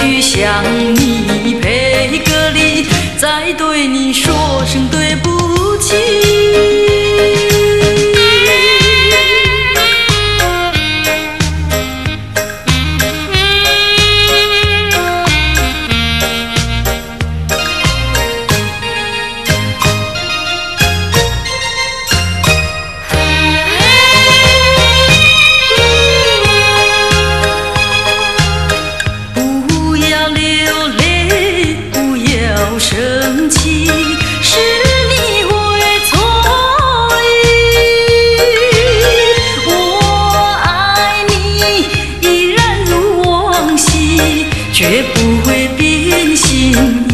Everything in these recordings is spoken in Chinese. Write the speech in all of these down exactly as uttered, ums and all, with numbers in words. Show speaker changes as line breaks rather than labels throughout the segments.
句想你配个礼，再对你说声对不起。生气是你会错意，我爱你依然如往昔，绝不会变心意。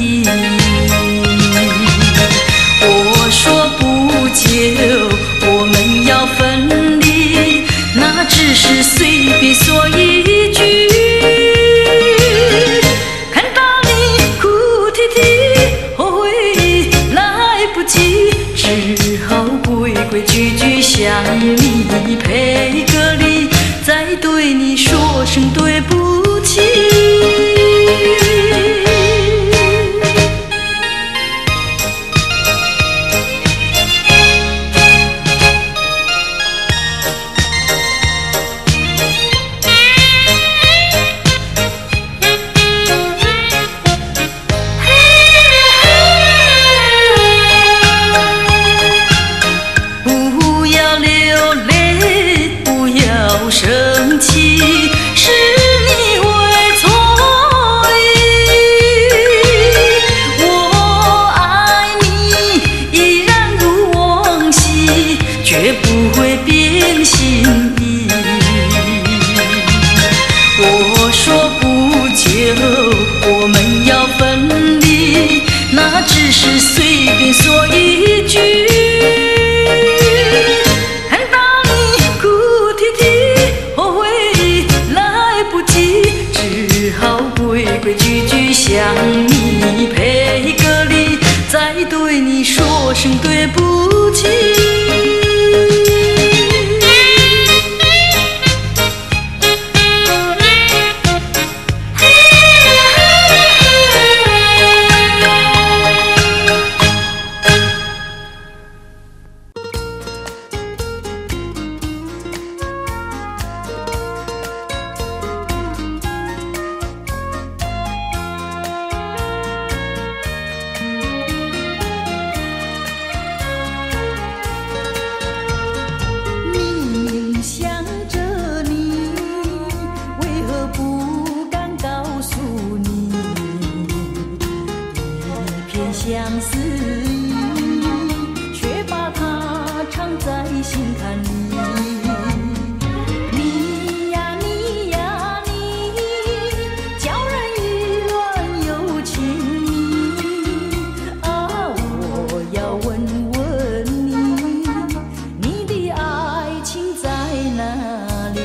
我说不久我们要分离，那只是随便说一句。只好规规矩矩向你赔个礼，再对你说声对不起。生气是你会错意，我爱你依然如往昔，绝不会变心意。我说不久我们要分离，那只是随便说一句。规规矩矩向你赔个礼，再对你说声对不起。相思意，却把它藏在心坎里。你呀你呀你，叫人意乱又情迷。啊，我要问问你，你的爱情在哪里？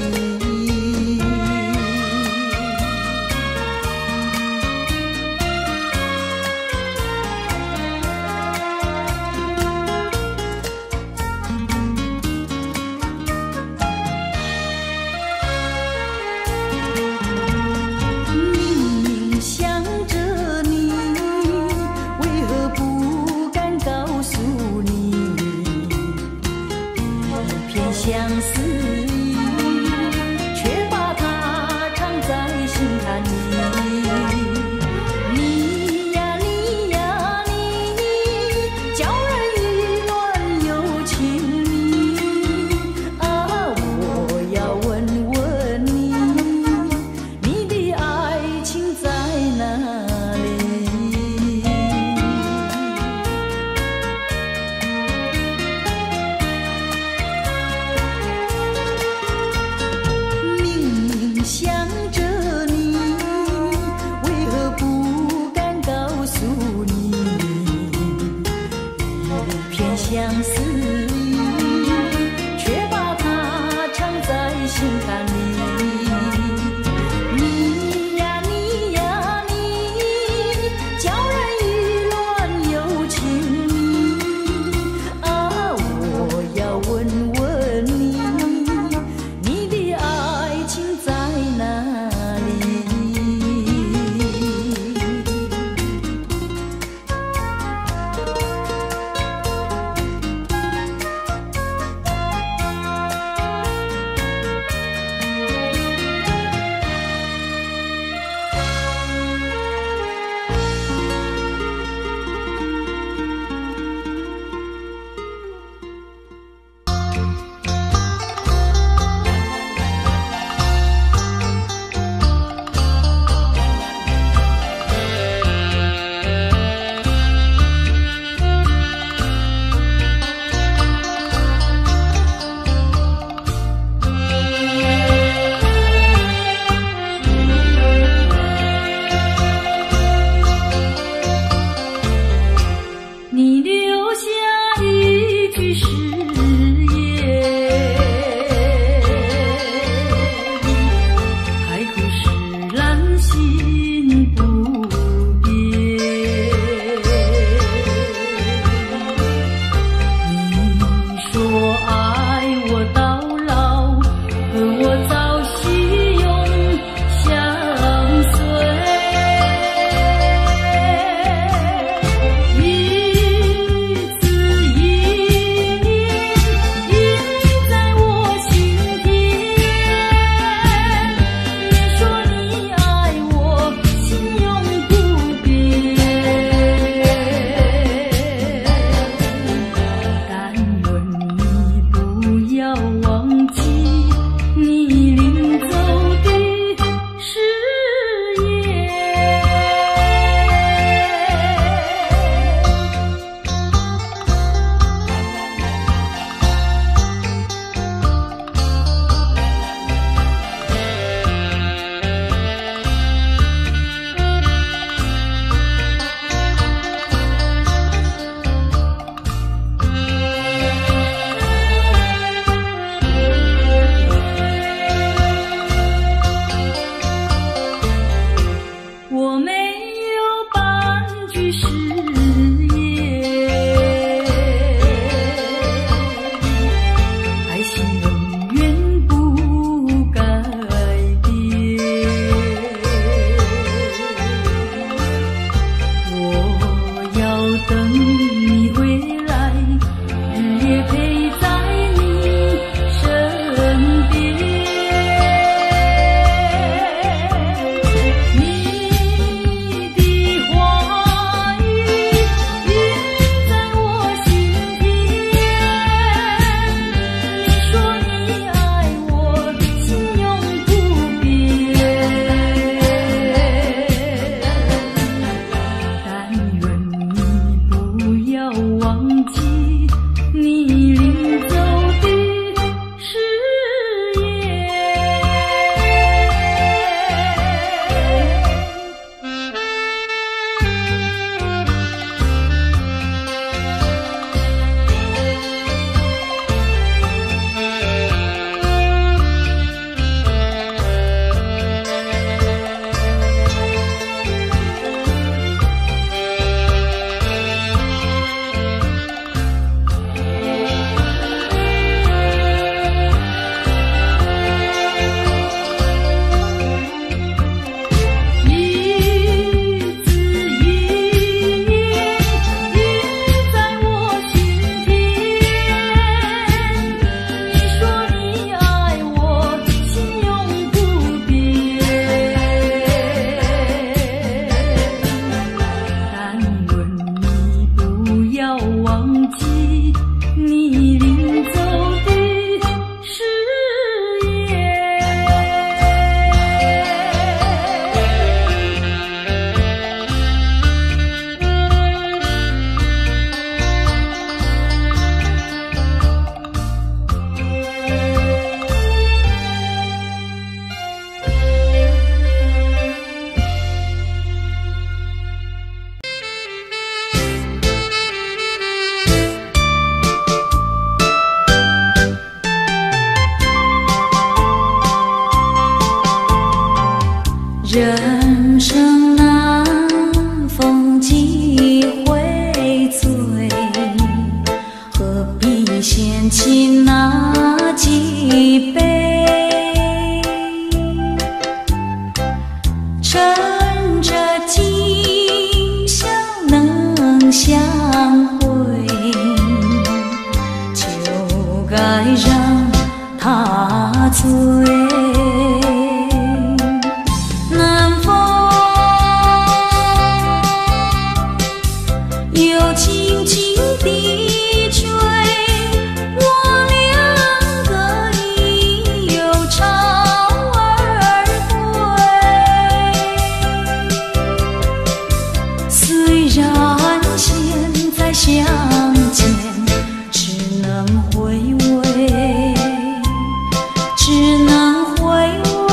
相见，只能回味，只能回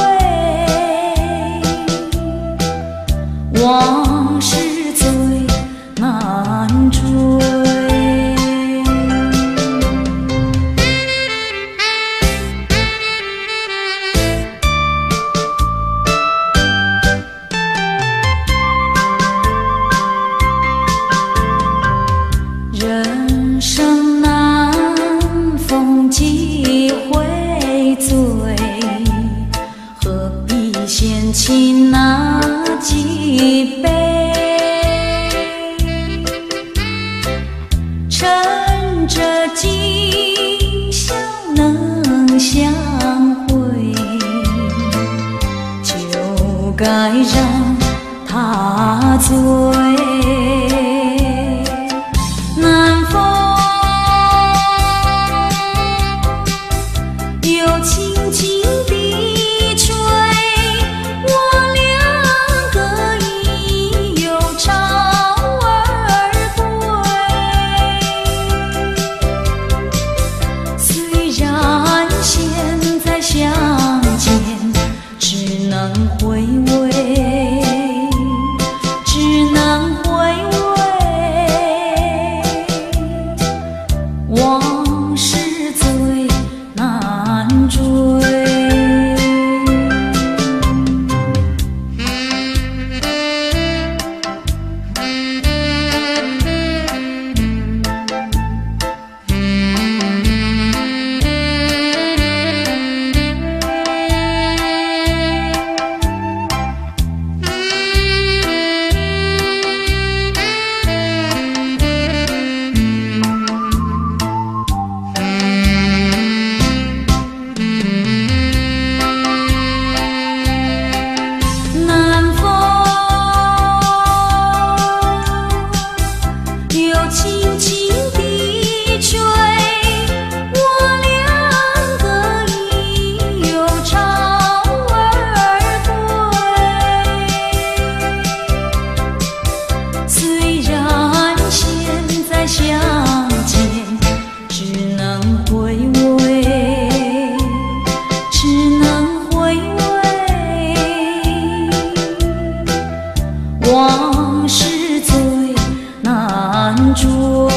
味，往事最难追。人生难逢几回醉，何必嫌弃那几杯？趁着今宵能相会，就该让他醉。南风又轻轻地吹，我两个已又潮儿归。虽然现在相见，只能回味，只能回味，往事最难追。南风又轻轻地吹，我两个已又潮儿归。虽然现在相见，只能回味，只能回味，往事最难追。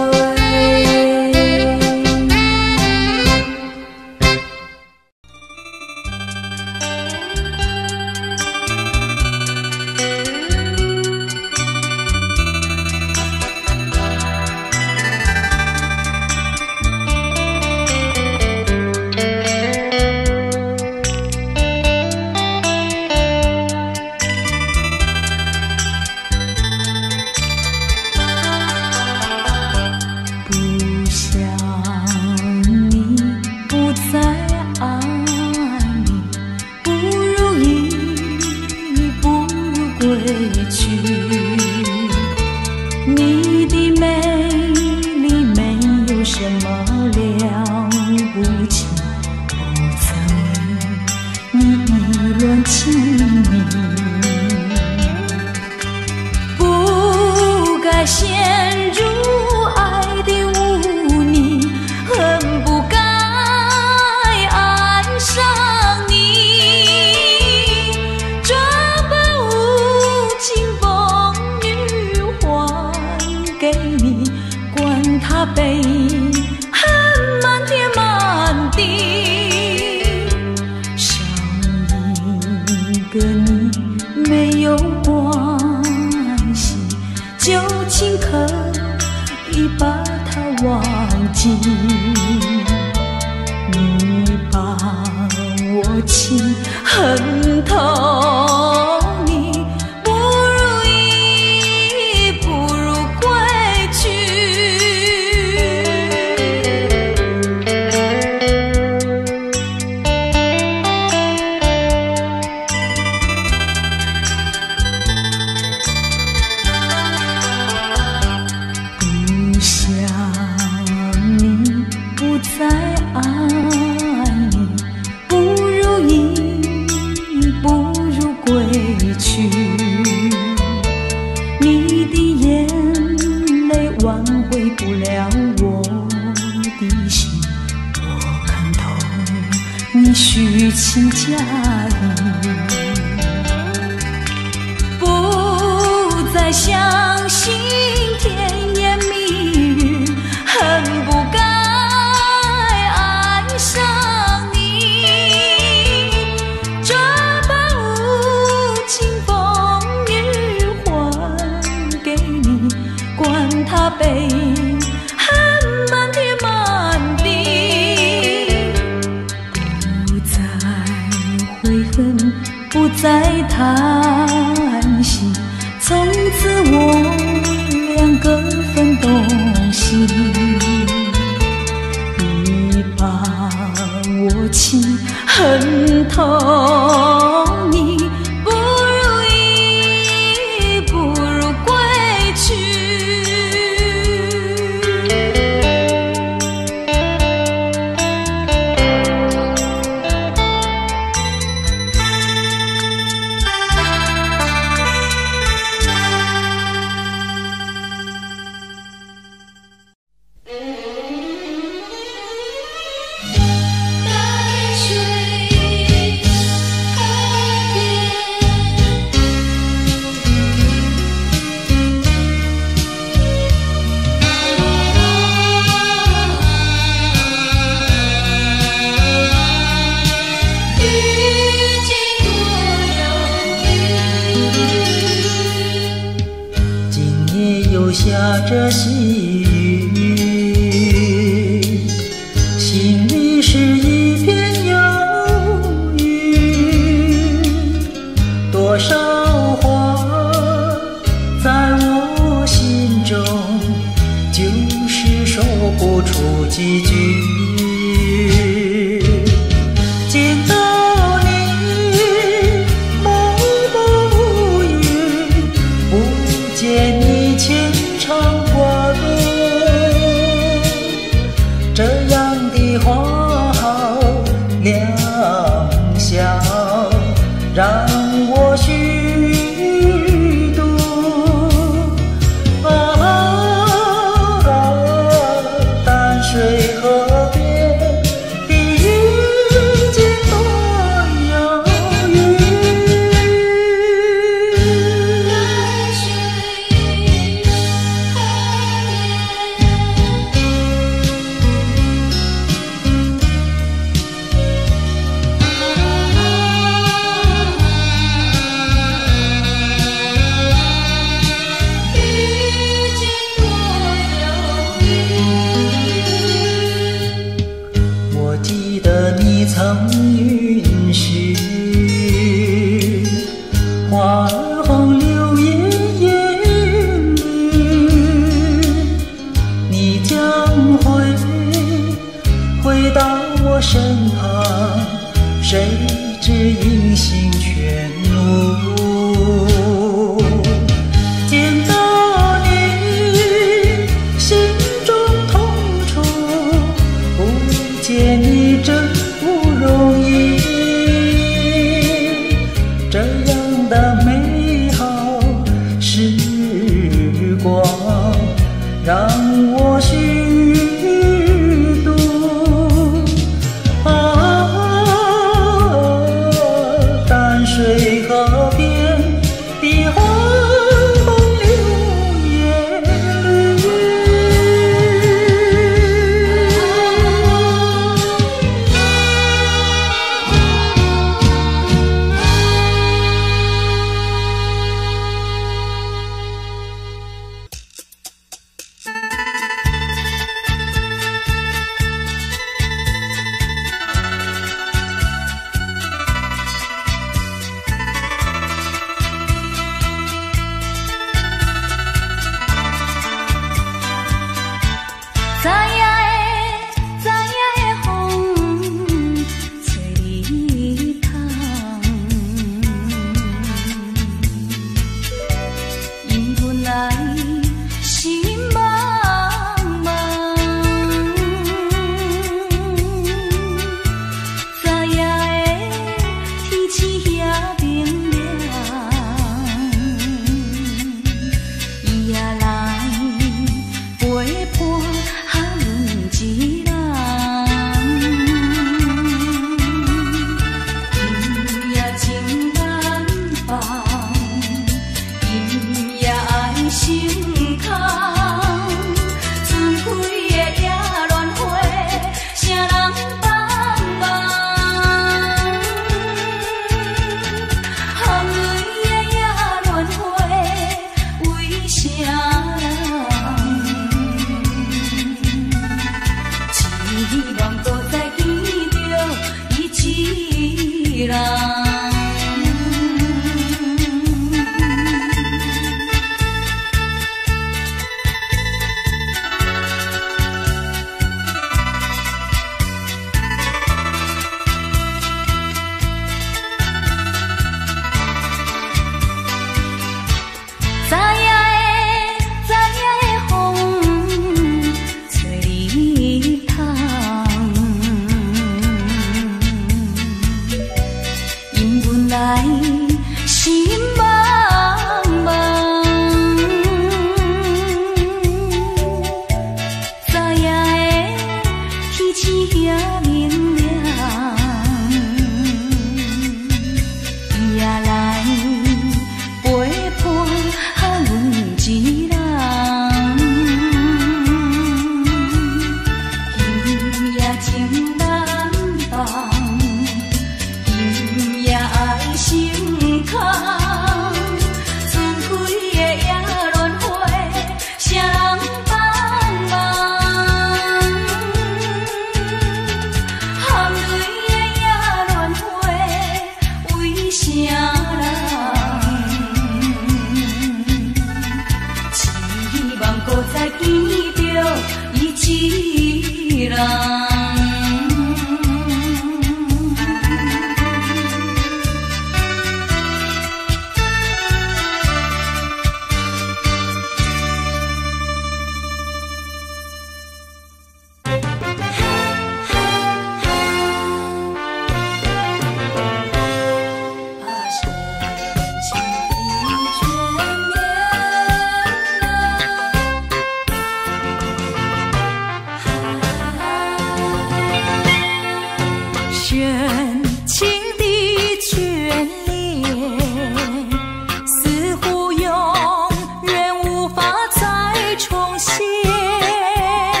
不想你，不再爱你，不如意，不如归去。你的美丽没有什么了不起，不曾为你意乱情迷，不该陷入爱的污泥，恨不该爱上你，转把无情风雨还给你，管他悲恨满天满地，少一个你没有关系，就请可以把它忘记。你把我情恨透，你不如意，不如归去。不想你， 了我的心，我看透你虚情假意，不再相信甜言蜜语，恨不该爱上你，这般无情风雨还给你，管他悲恨漫天满地，不再悔恨，不再叹息，从此我两个分东西，你把我情恨透你，不如意，不如归去。
下着细雨，心里是一片忧郁，多少话在我心中，就是说不出几句。见到你默默无语，不见你牵肠挂肚，这样的话好良宵，让我虚度。啊，淡水河边的遇见多遥远。我记得你曾允许花儿红柳叶艳绿，你将会回到我身旁，谁知音信全无。见到你心中痛楚，不见你真不容易，这样的美好时光让我虚度。啊，淡水河边的花红柳叶绿。
知影的，知影的风，吹日窗，因阮来心茫茫。知影的，天气遐明亮，伊也来陪伴。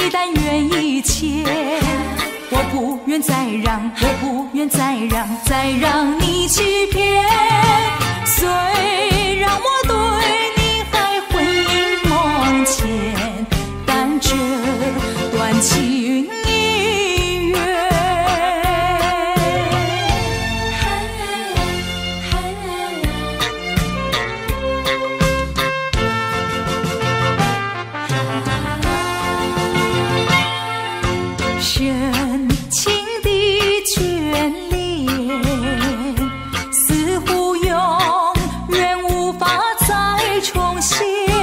一但愿一切，我不愿再让，我不愿再让，再让你欺骗。虽然我对你还魂萦梦牵，但这段情已远。深情的眷恋，似乎永远无法再重现。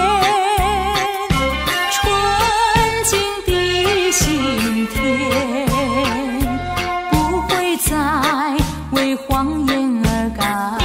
纯净的心田，不会再为谎言而改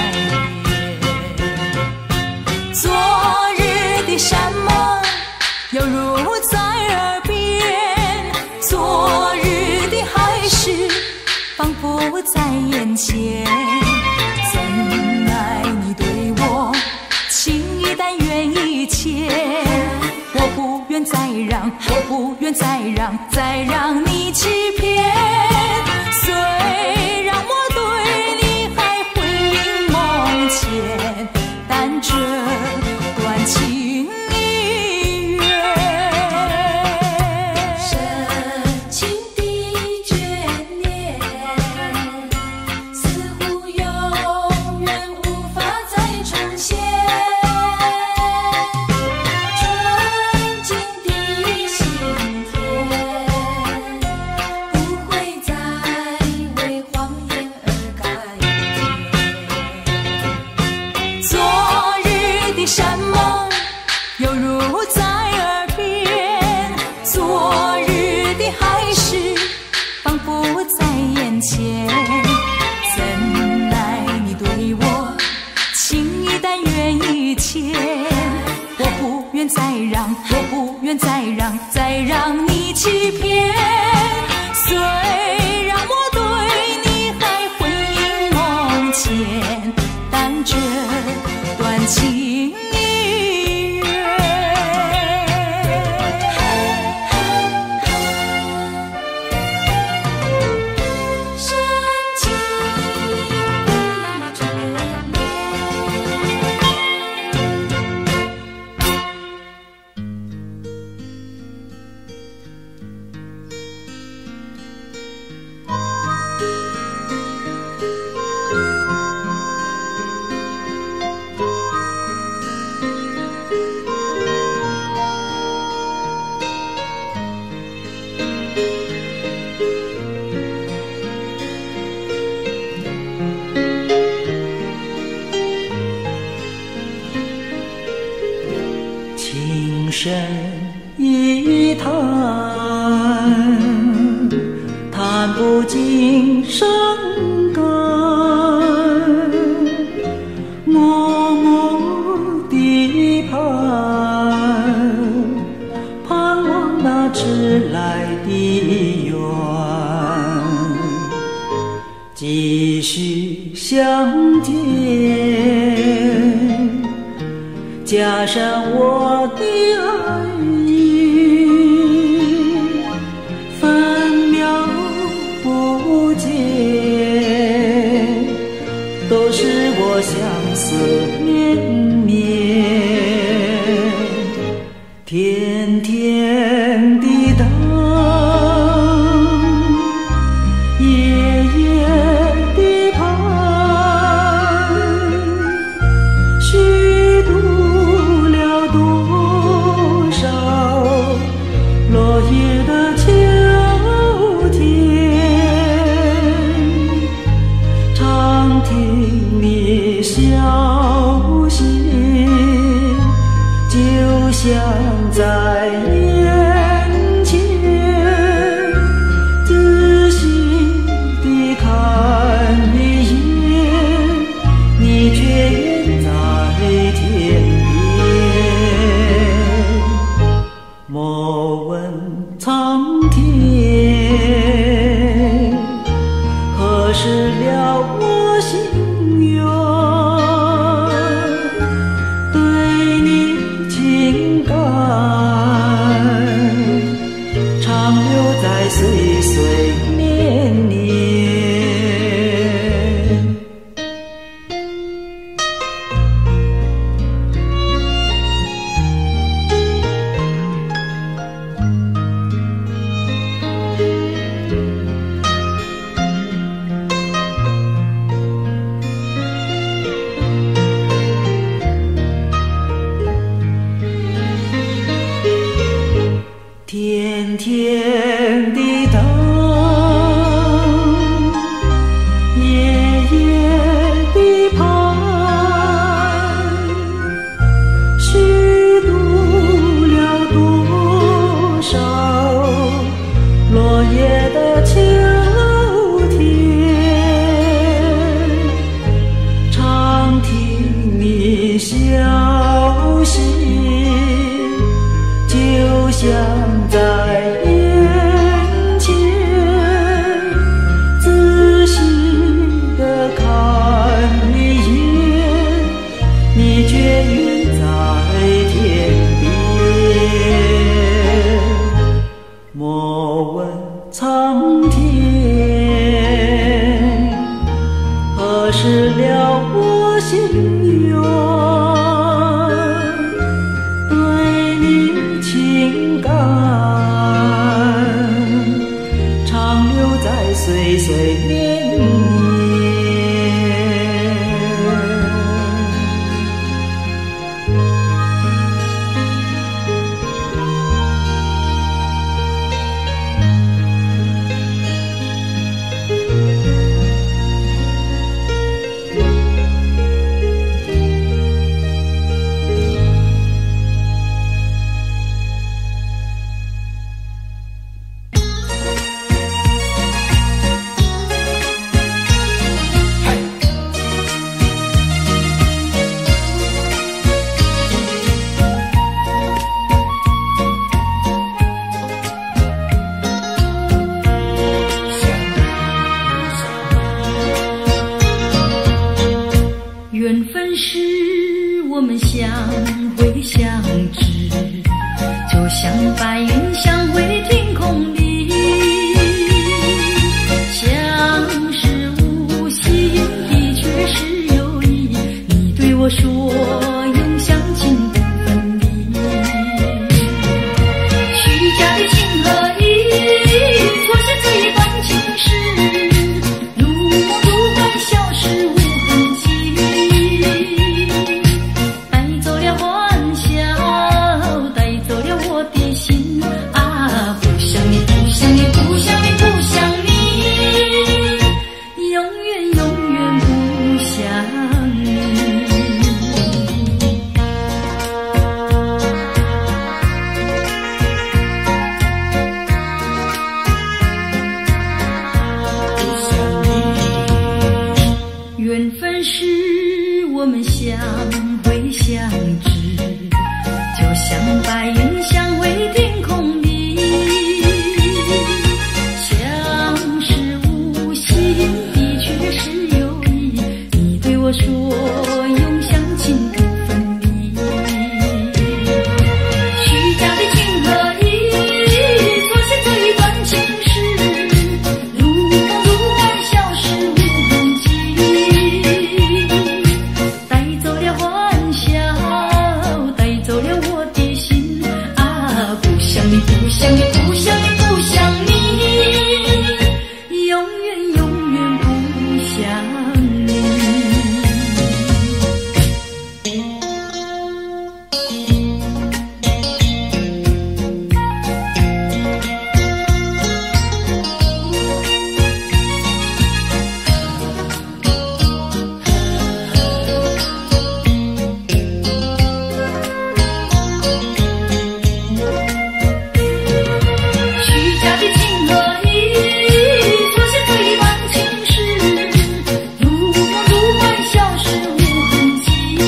变。昨日的山盟犹如在耳边，昨日的海誓仿佛在眼前。怎奈你对我情一但愿一切，我不愿再让，我不愿再让，再让你欺骗。虽然我对你还魂萦梦牵，但这段情已远。
深情的眷恋，似乎永远无法再重现。纯净的心田，不会再为谎言而改变。
昨日的山盟犹如在耳边，昨日的海誓仿佛在眼前。怎奈你对我情一但愿一切，我不愿再让，我不愿再让，再让你欺骗。虽然我对你还魂萦梦牵，但这段情已远。
深情的眷恋。
情深一叹，叹不尽伤感。默默地盼，盼望那迟来的缘，继续相见。加上我的爱意，分秒不见，都是我相思绵绵。甜甜的等，夜夜的盼，虚度了多少落叶的秋天。常听你消息，就像在眼前，仔细地看一眼，你却远在天边。莫问苍甜甜的等，夜夜的盼，虚度了多少落叶的秋天，常听你消息，就像在眼前，仔细地看一眼，你却远在天边。莫问苍天何时了我心愿，对你情感长留在岁岁年年。
缘分使我们相会相知，就像白云相会天空里，相识无心的却是有意，你对我说永相亲不分离，虚假的情和义错写这一段情史，如梦如幻消失无痕迹，带走了欢笑，带走了我的心啊！不想你，不想你，不想你，不想你，永远永远不想你。缘分使我们相会相知，就像白云相会天空里，相识无心的却是有意，你对我说永相亲不分离，虚假的情和义错写这一段情史，如梦如幻消失无痕迹，带走了欢笑，带走了我的心啊！不想你，不想你，不想你，不想你，永远永远不想你。虚假的情和义错写这一段情史，如梦如幻消失无痕迹，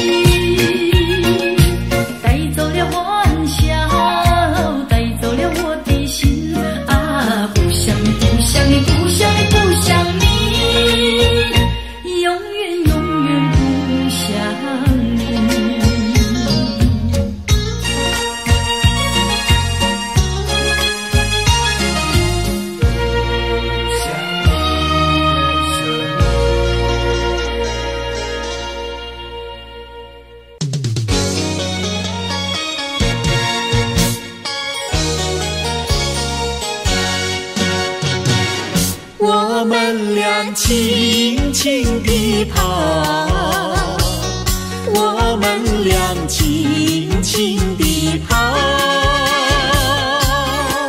带走了欢笑，带走了我的心啊！不想你，不想你，不想你，不想你，永远永远不想你。
我们俩轻轻地跑，我们俩轻轻地跑，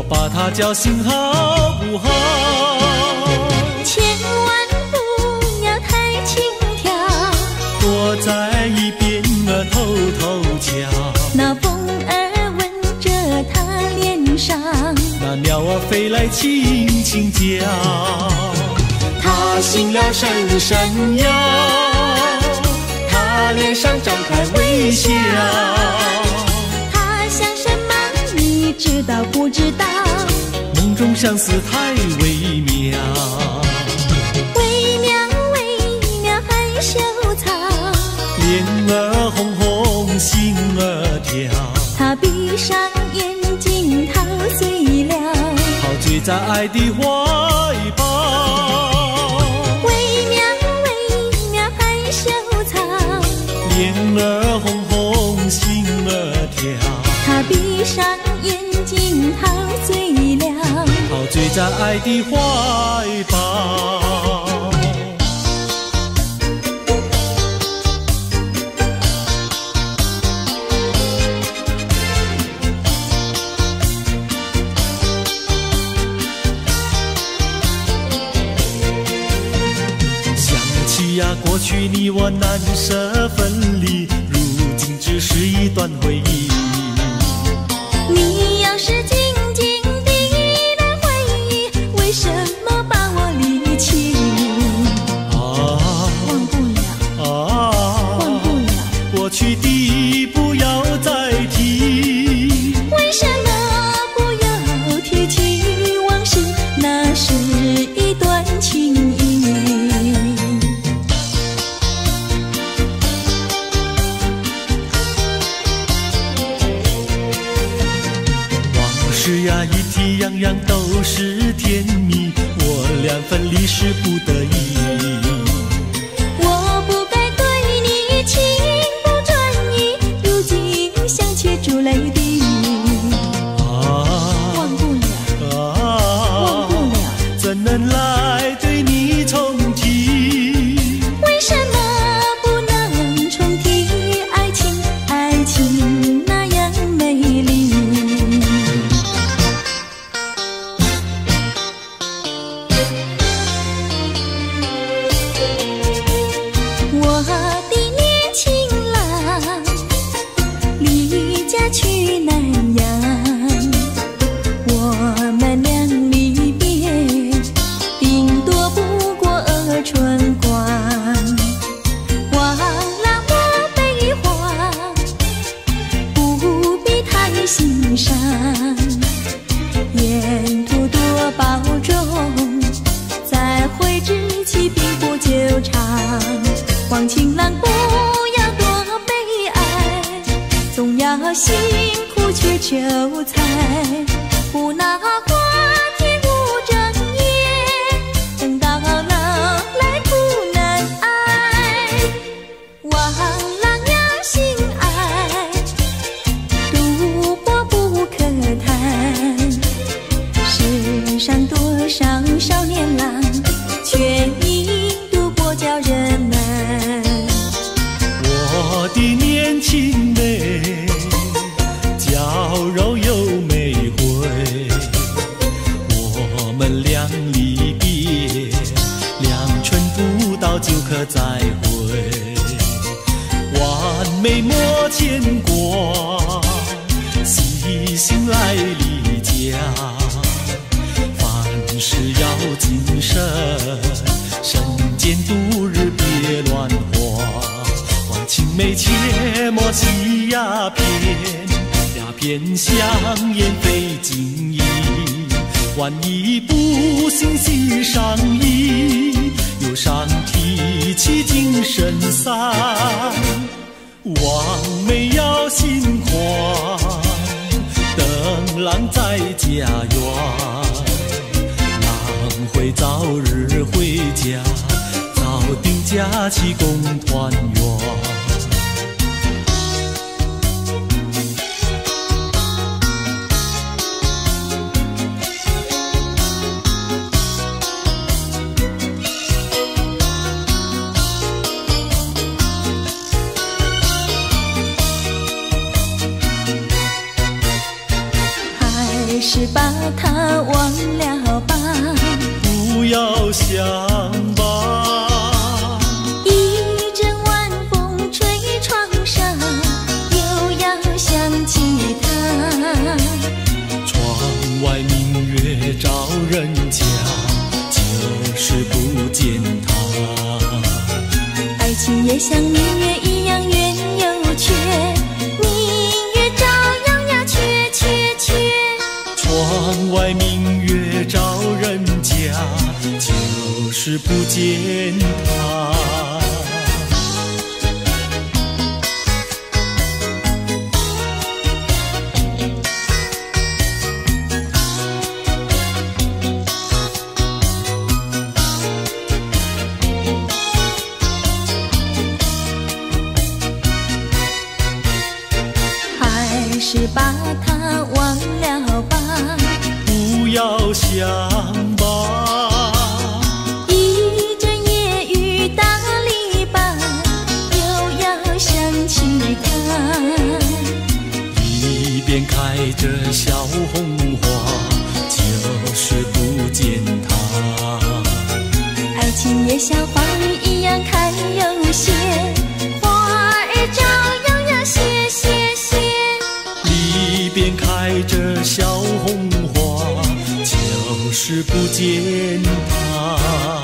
把他叫醒好不好？
千万不要太轻佻，
躲在一边儿偷偷瞧。
那风儿吻着他脸上，
那鸟儿飞来轻轻叫。他醒了伸伸腰，他脸上张开微笑。
他想什么你知道不知道？
梦中相思太微妙，
微妙微妙害羞草，
脸儿红红心儿跳。
他闭上眼睛陶醉了，
陶醉在爱的怀抱。
微妙微妙害羞草，
脸儿红红心儿跳。
他闭上眼睛陶醉了，
陶醉在爱的怀抱。想起呀，过去你我难舍分离，如今只是一段回忆。
你要是静静地来回忆，为什么把我离弃？
啊，
忘不了，
啊，
忘不了，
过去的不要再提。
为什么不要提起往事？那是一段情谊。
往事呀，一提样样都是甜蜜，我俩分离是不得已。
我不该对你情不专一，如今想起珠泪滴。
啊，
忘不了，忘不
啊，
了，
怎能来对你重提？
为什么不能重提爱情？爱情那样美丽。我的年轻郎离家去南洋，我们俩离别，顶多不过二春光。忘了我悲欢，不必太心伤，沿途多保重，再会之期并不久长。望情郎不要多悲哀，总要辛苦去求财，不拿花天无正业，等到老来苦难挨。望郎要心爱，赌博不可贪，世上多少少年郎，却因赌博叫人难。
我的年轻妹，娇柔又美慧，我们俩离别，两春不到就可再会。完美莫牵挂，细心来离家，凡事要谨慎，身兼度日别乱花。青梅切莫吸鸦片，鸦片香烟非禁意。万一不幸喜上意，忧伤提起精神散。望梅要心宽，等郎在家园，郎会早日回家，早定假期共团圆。
是把它忘了吧，
不要想吧。
一阵晚风吹窗上，又要想起他。
窗外明月照人家，就是不见他。
爱情也像明月一样圆又缺，明月照样呀缺缺缺。
窗外明月照人家，就是不见他。
还是把它忘了吧，
不要想吧。
一阵夜雨打篱笆，又要想起他。
一边开着小红花，就是不见他。
爱情也像花儿一样开又谢，花儿照样呀谢谢谢。
一边开着小红花，就是不见他。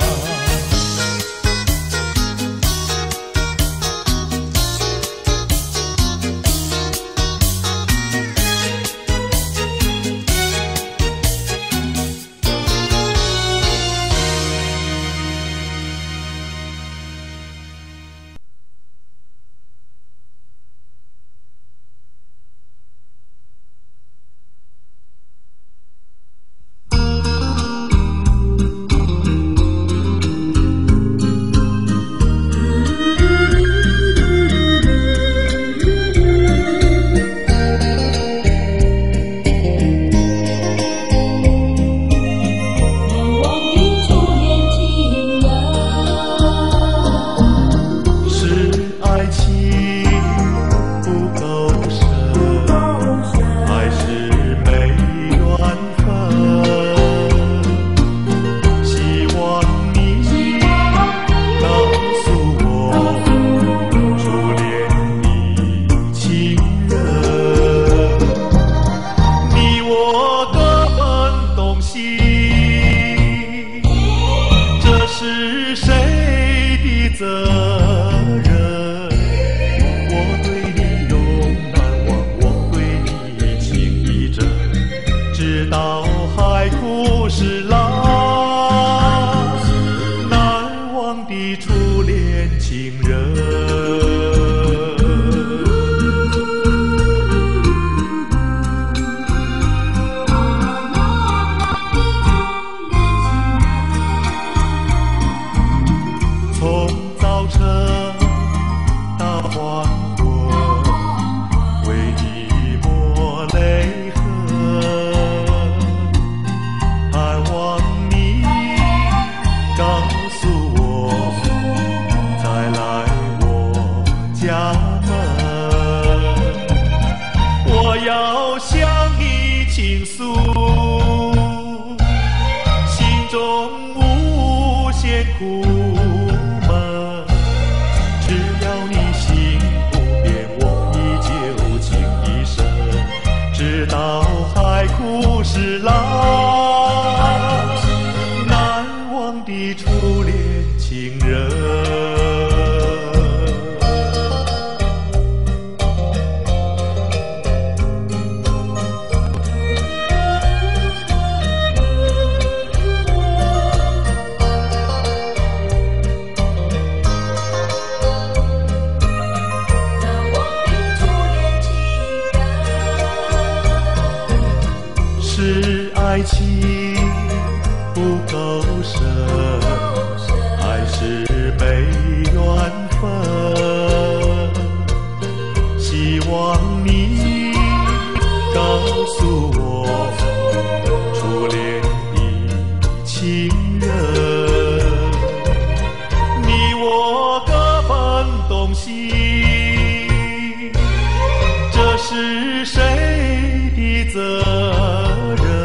是谁的责任？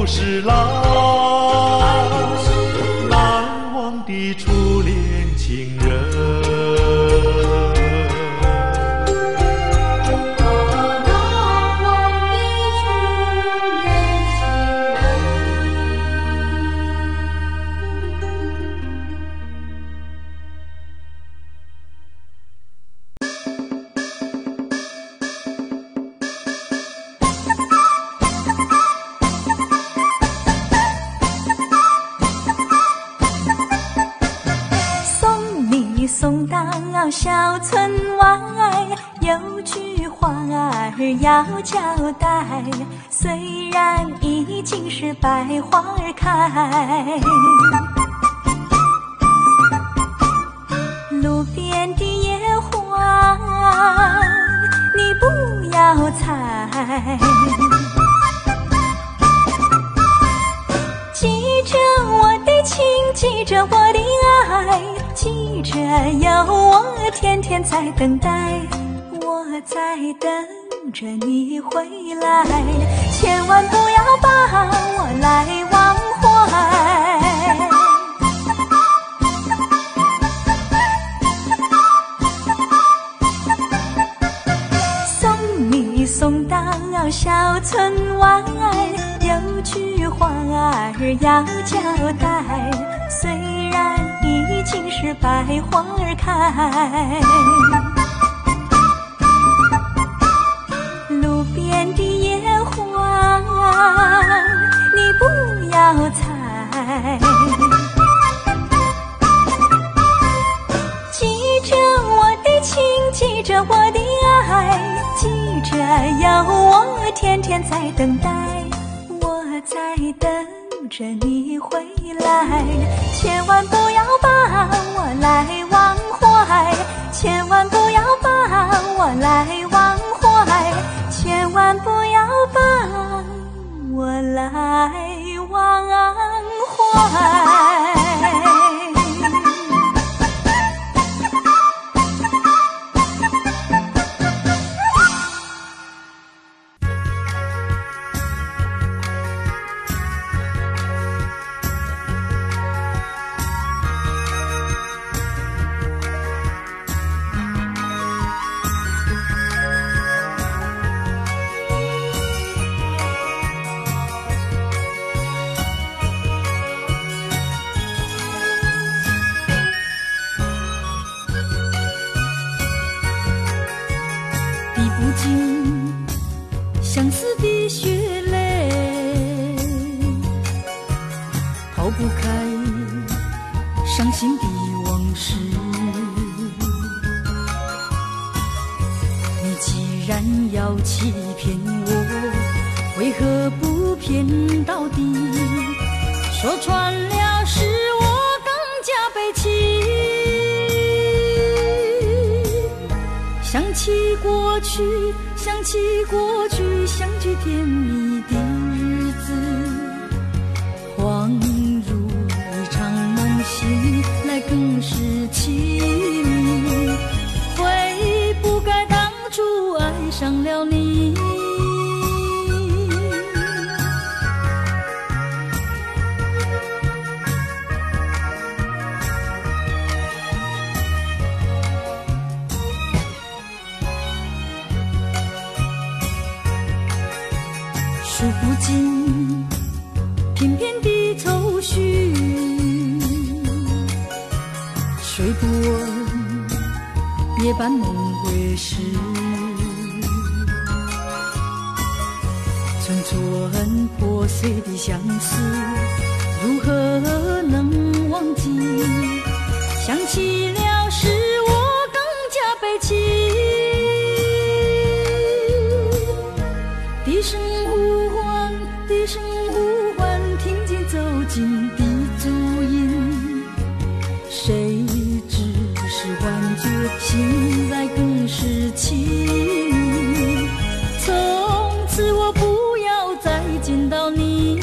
不是老，难忘的初恋情人。
送到小村外，有句话儿要交代，虽然已经是百花儿开，路边的野花你不要采，记着我的情，记着我的爱，记着有我天天在等待，我在等着你回来，千万不要把我来忘怀。送你送到小村外，有句话儿要交代，虽然已经是百花儿开，路边的野花你不要采，记着我的情，记着我的爱，记着有我天天在等待，我在等着你回来，千万不要把我来忘怀，千万不要把我来忘怀，千万不要把我来忘怀。
相思的血泪，抛不开伤心的往事。你既然要欺骗我，为何不骗到底？说穿了是我更加悲戚。想起过去，想起过去相聚甜蜜的日子，恍如一场梦醒来更是凄迷。悔不该当初爱上了你。数不尽片片的愁绪，睡不稳夜半梦回时，寸寸破碎的相思，如何能忘记？想起了是我更加悲戚。低声呼唤，低声呼唤，听见走近的足音，谁知是幻觉，醒来更是凄迷。从此我不要再见到你。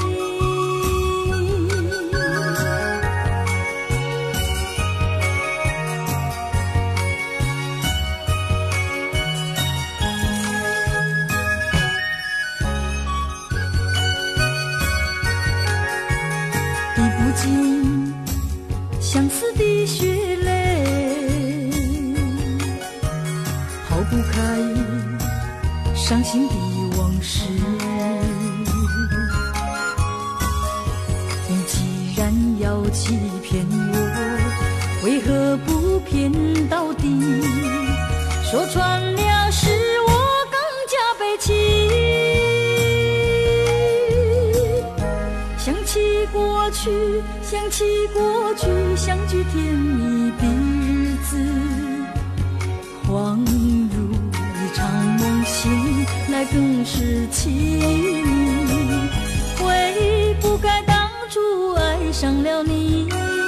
伤心的往事。你既然要欺骗我，为何不骗到底？说穿了使我更加悲戚。想起过去，想起过去相聚甜蜜的日子，恍如一场梦醒来更是凄迷。悔不该当初爱上了你。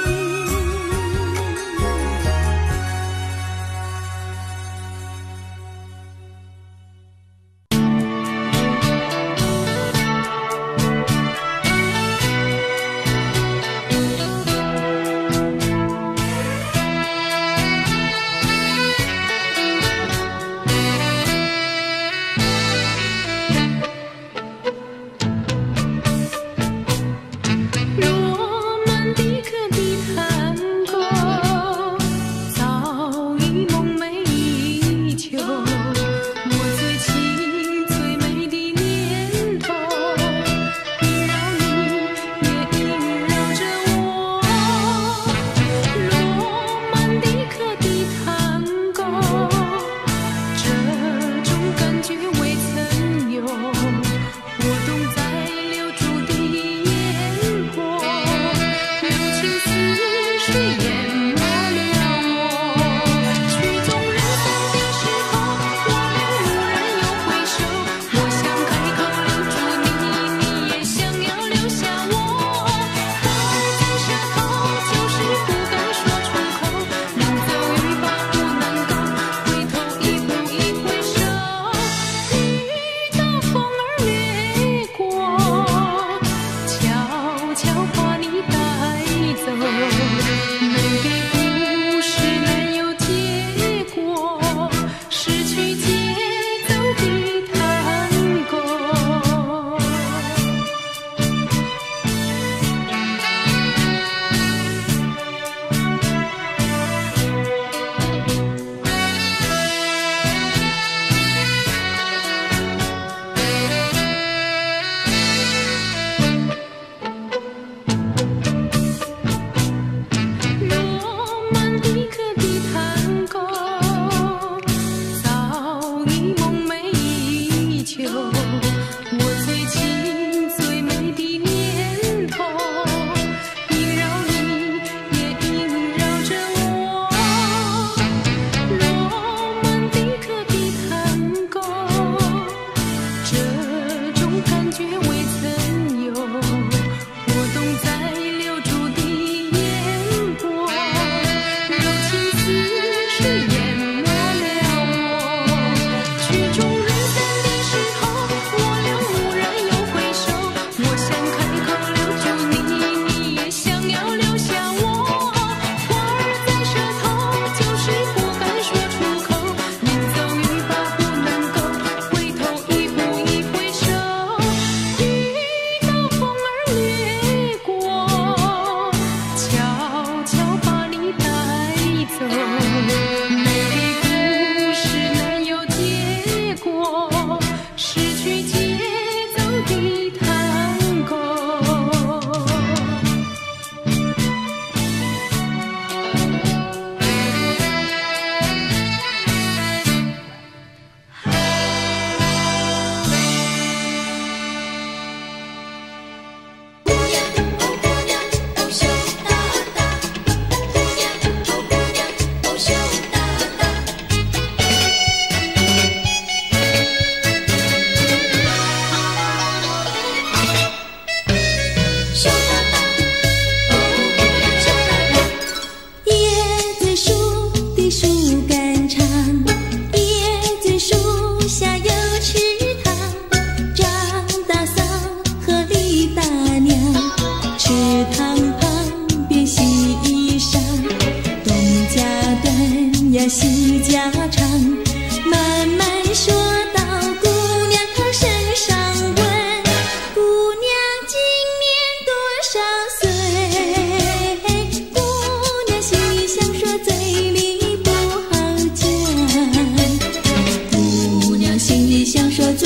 戏家常，慢慢说到姑娘她身上问，姑娘今年多少岁？姑娘心里想说，嘴里不好讲。姑娘心里想说，嘴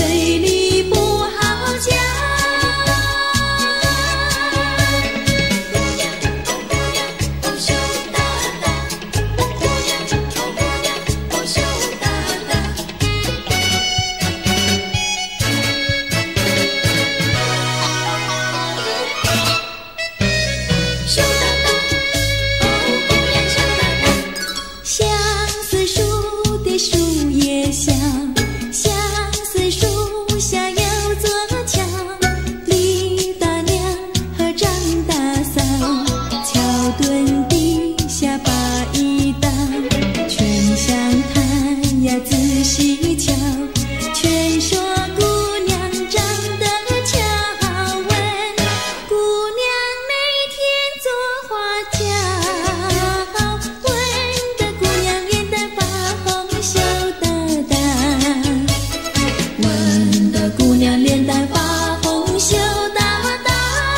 一道，春香谈呀仔细瞧，劝说姑娘长得巧，问姑娘每天做花轿，问得姑娘脸蛋发红羞答答，问得姑娘脸蛋发红羞答答。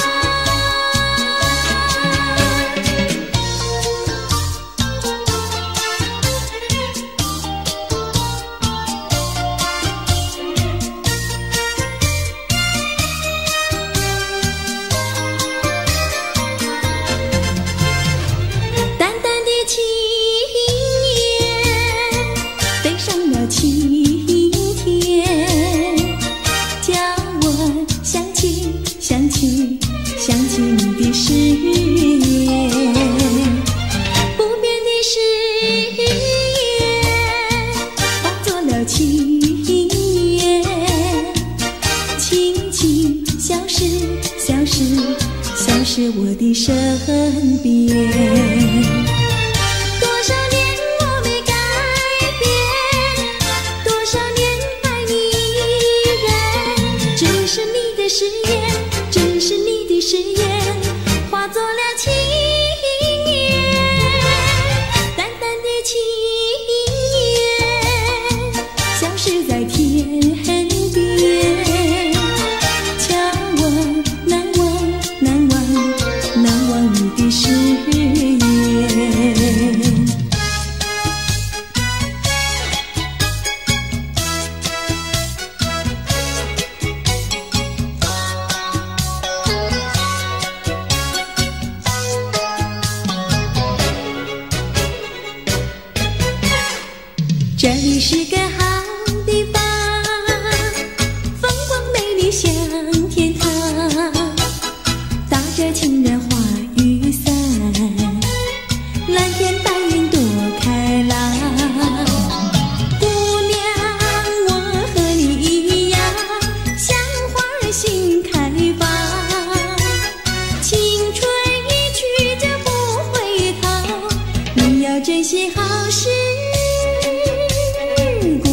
淡淡的青叶飞上了青天，叫我想起想起想起你的誓言，不变的誓言化作了情缘，轻轻消失消失消失我的身边。多少年我没改变，多少年爱你依然，只是你的誓言，只是你的誓言化作了情缘，淡淡的情缘消失在天边，叫我难忘难忘难忘你的誓言。这里是个好地方，风光美丽像天堂，打着情人花雨伞，蓝天白云多开朗。姑娘，我和你一样，像花儿心开放，青春一去就不回头，你要珍惜好时光。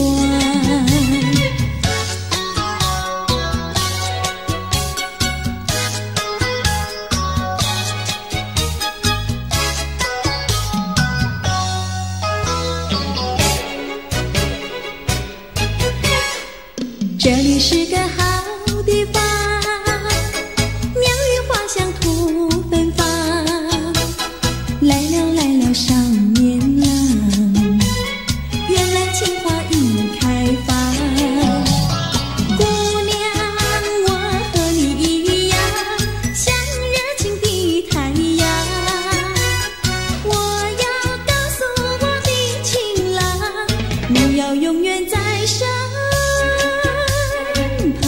这里是个好地方，鸟语花香吐芬芳，来了来了少年郎，原来情花已开放。姑娘，我和你一样，像热情的太阳，我要告诉我的情郎，你要永远在身旁。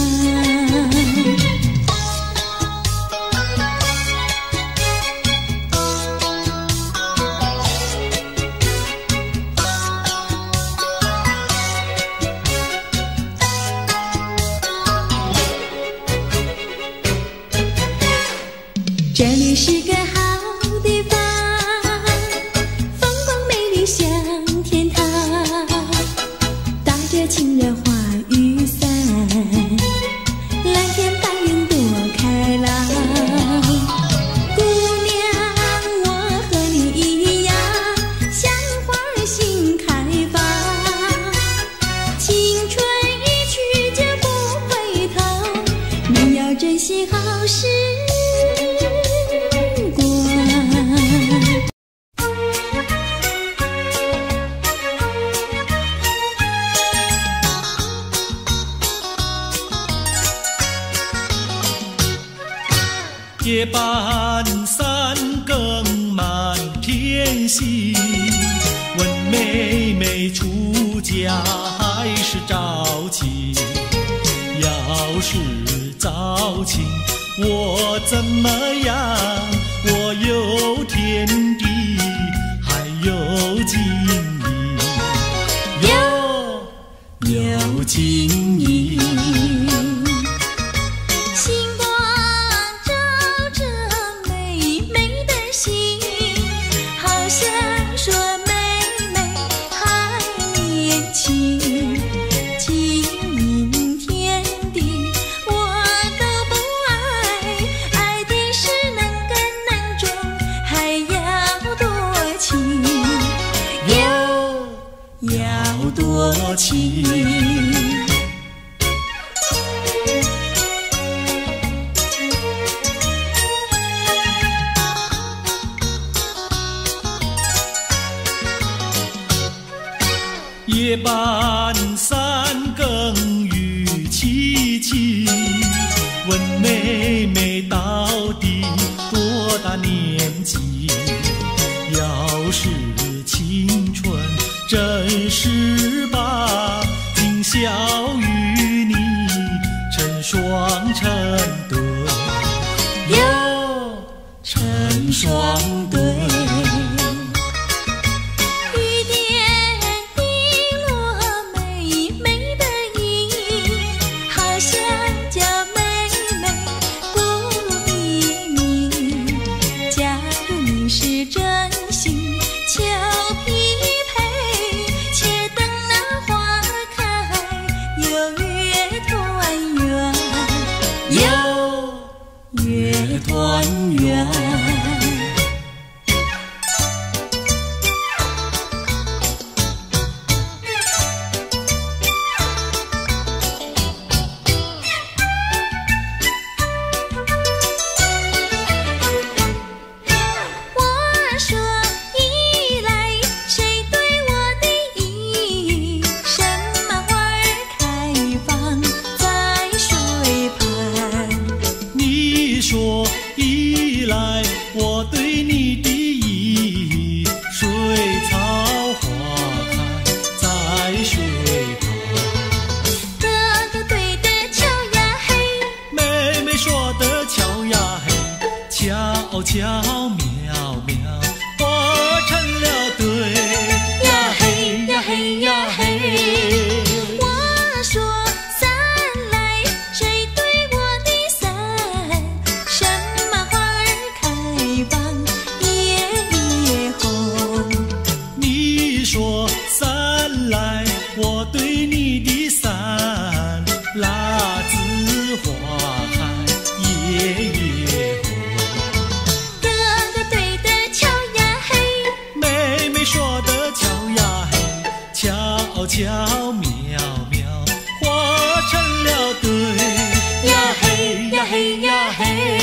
这里是个好地方，风光美丽像天堂，打着情人花雨伞，蓝天白云多开朗。姑娘，我和你一样，像花儿心开放，青春一去就不回头，你要珍惜好时光。
夜半三更满天星，问妹妹出嫁还是早亲？要是早亲，我怎么样？我有天地，还有金银，有有金银。
星光照着美美的心，好像说
默契。夜半三更雨凄凄，问妹妹到底多大年纪？要是青春真是把，今宵与你成双成对，哟，成双对。团圆。
我说依来，谁对我的意？什么花儿开放在水畔？
你说依来，我对你的意，水草花开在水旁。
哥哥对的巧呀嘿，
妹妹说的巧呀嘿，巧巧妙妙，活成了对呀嘿呀嘿呀嘿。
我说伞来，谁对我的伞？什么花儿开放夜夜红？
你说伞来，我对你的伞，蜡子花开夜夜红。
哥哥对的巧呀嘿，
妹妹说的巧呀嘿，巧巧妙妙，活成了对呀嘿呀嘿呀嘿。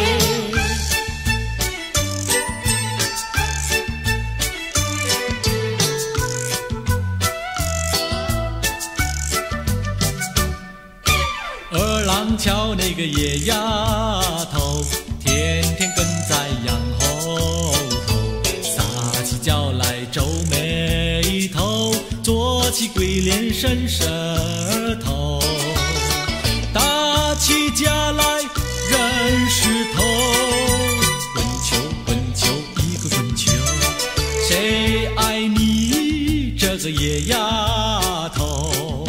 二郎桥那个野丫头，天天跟在羊后头，撒起娇来皱眉头，做起鬼脸伸舌头，打起架来扔石头，滚球滚球一个滚球，谁爱你这个野丫头？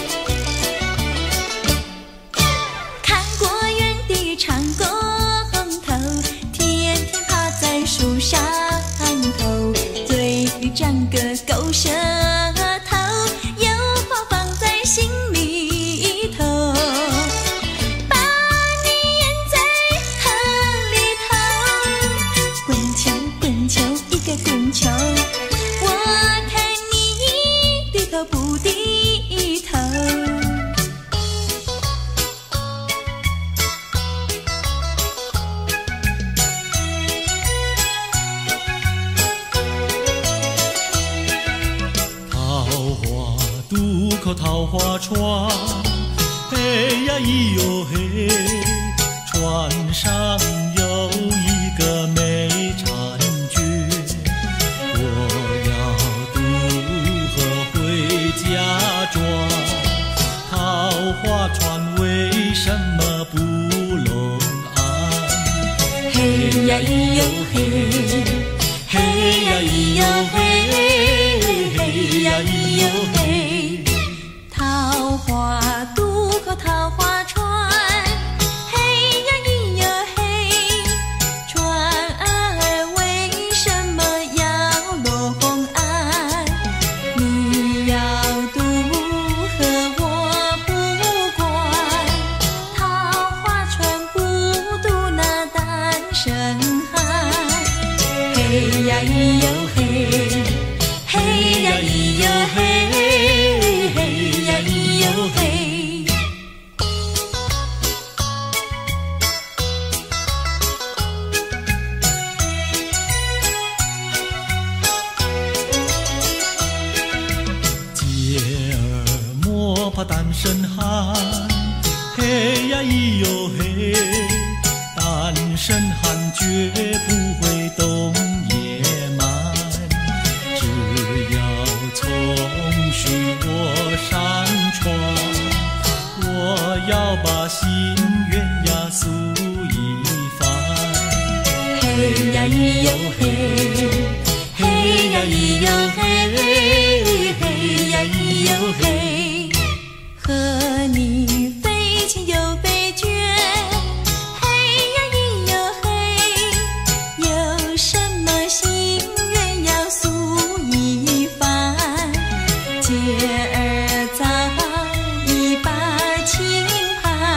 看过园地长工头，天天趴在树上头，嘴里长个狗舌头，有话放在心里头，把你淹在河里头，滚球滚球一个滚球，我看你低头不低头。
桃花渡口桃花船，嘿呀咿哟嘿，船上有一个美婵娟，我要渡河回家庄，桃花船为什么不拢岸？
嘿呀咿哟嘿，嘿呀咿哟嘿，嘿呀咿哟嘿，桃花渡口桃花船，嘿呀咿哟嘿，船儿为什么要拢岸？你要渡河我不管，桃花船不渡那单身汉。嘿呀咿哟嘿，嘿呀咿哟嘿。
声喊，嘿呀咿哟嘿，单声喊绝不会动野蛮，只要从许我上船，我要把心愿呀诉一番。
嘿呀咿哟嘿，嘿呀咿哟嘿，嘿呀咿哟嘿，和你飞情又飞倦，嘿呀咿哟嘿，有什么心愿要诉一番？姐儿早已把情盘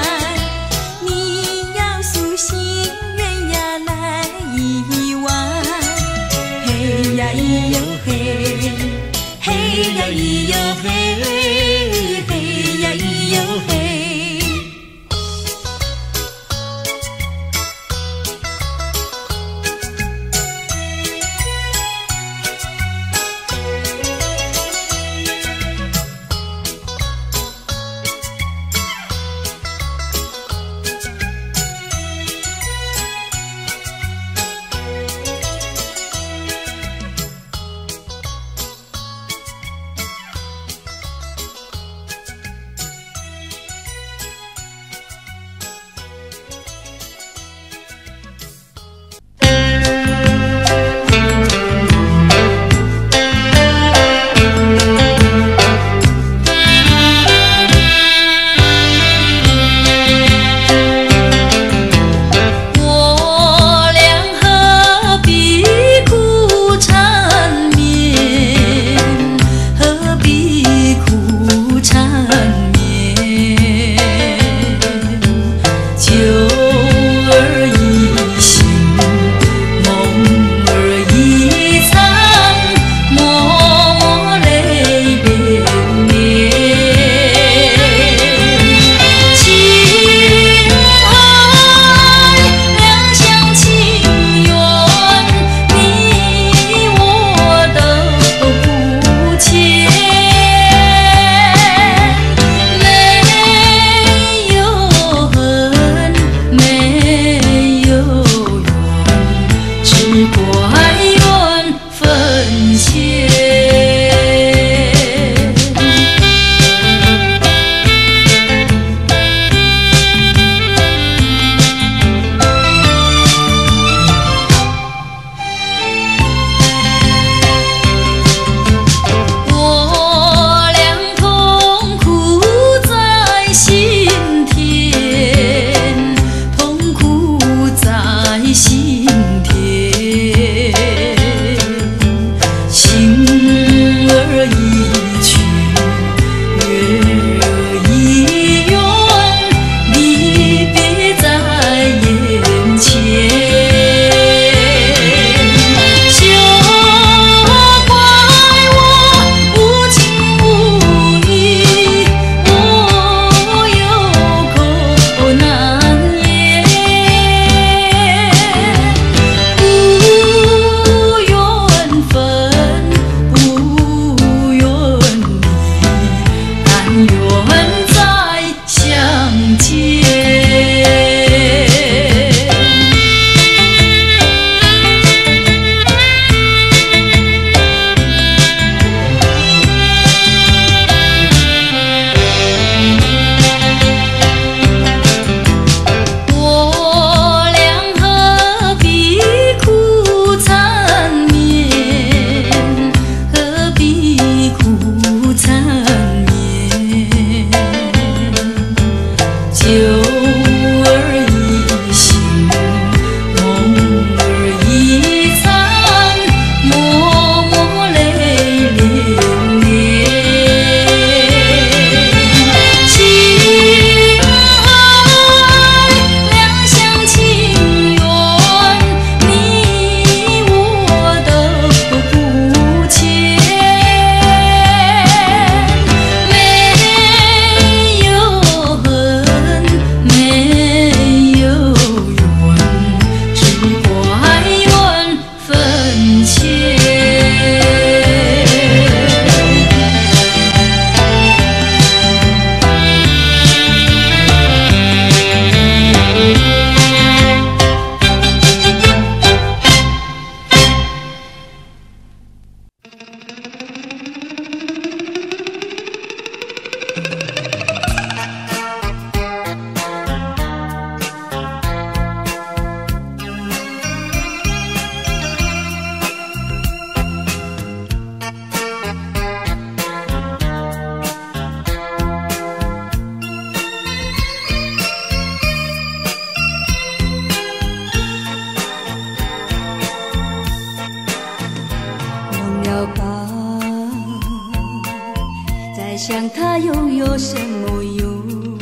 在想它又有什么用？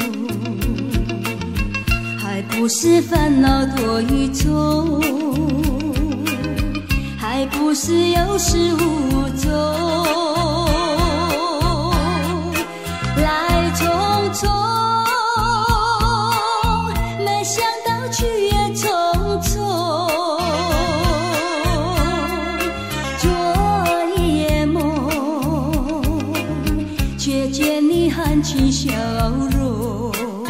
还不是烦恼多与愁，还不是有始无终，来匆匆，没想到去也匆匆。昨夜梦，却见你含情笑容。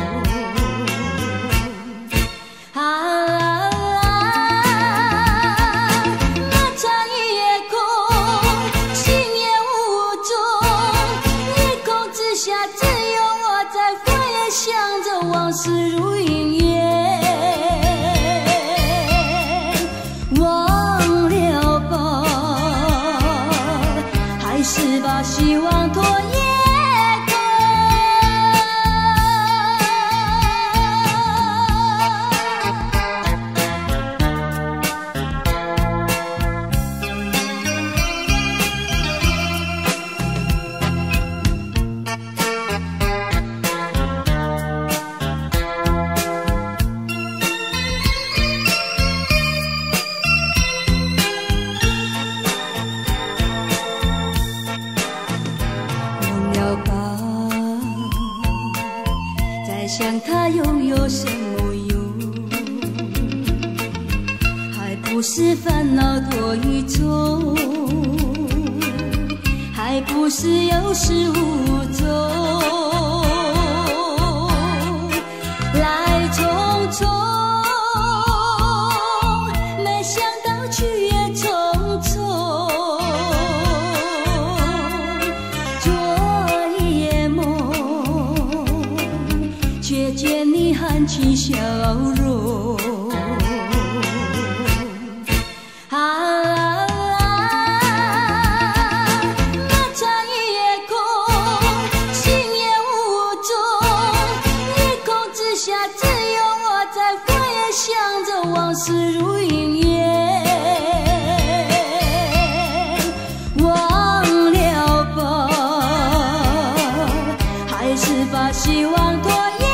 往事如云烟，忘了吧，还是把希望拖延。想它又有什么用？还不是烦恼多与愁，还不是有始无终，来匆匆，没想到去也匆匆。昨夜梦，却见你含情笑容。啊，那长夜空，心也无踪，夜空之下只有我在飞，想着往事如云烟，忘了吧，还是把希望拖延。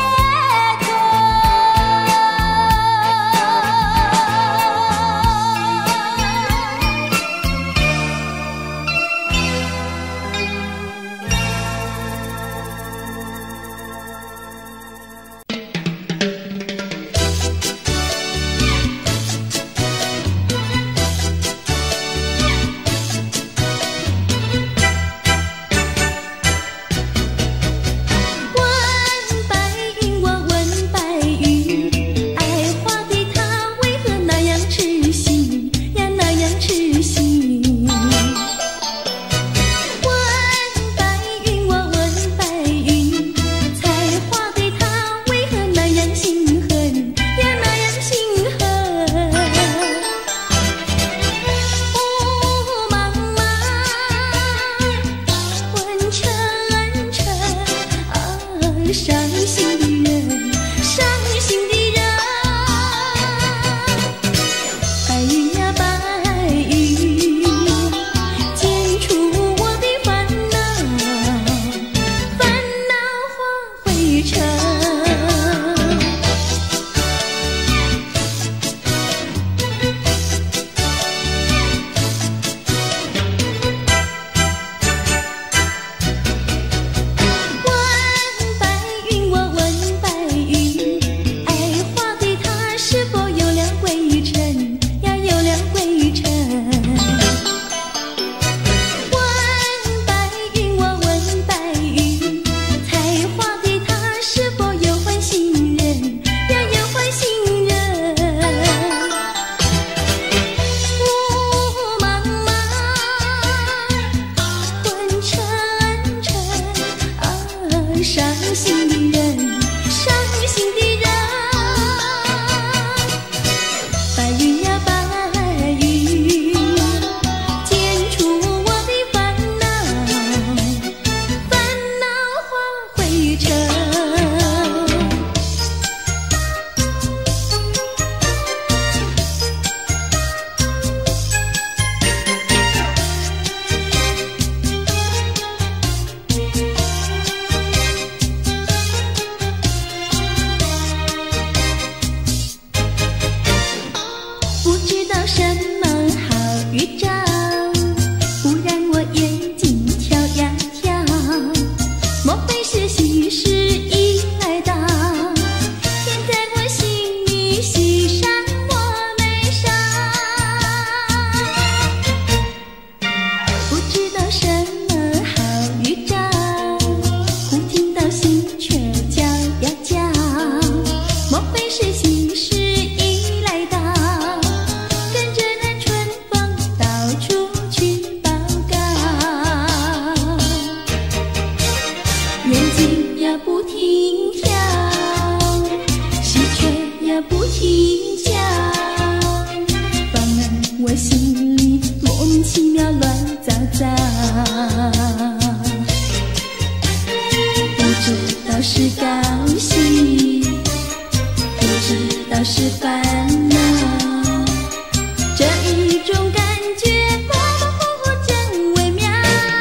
不知道是高兴，不知道是烦恼，这一种感觉模模糊糊真微妙。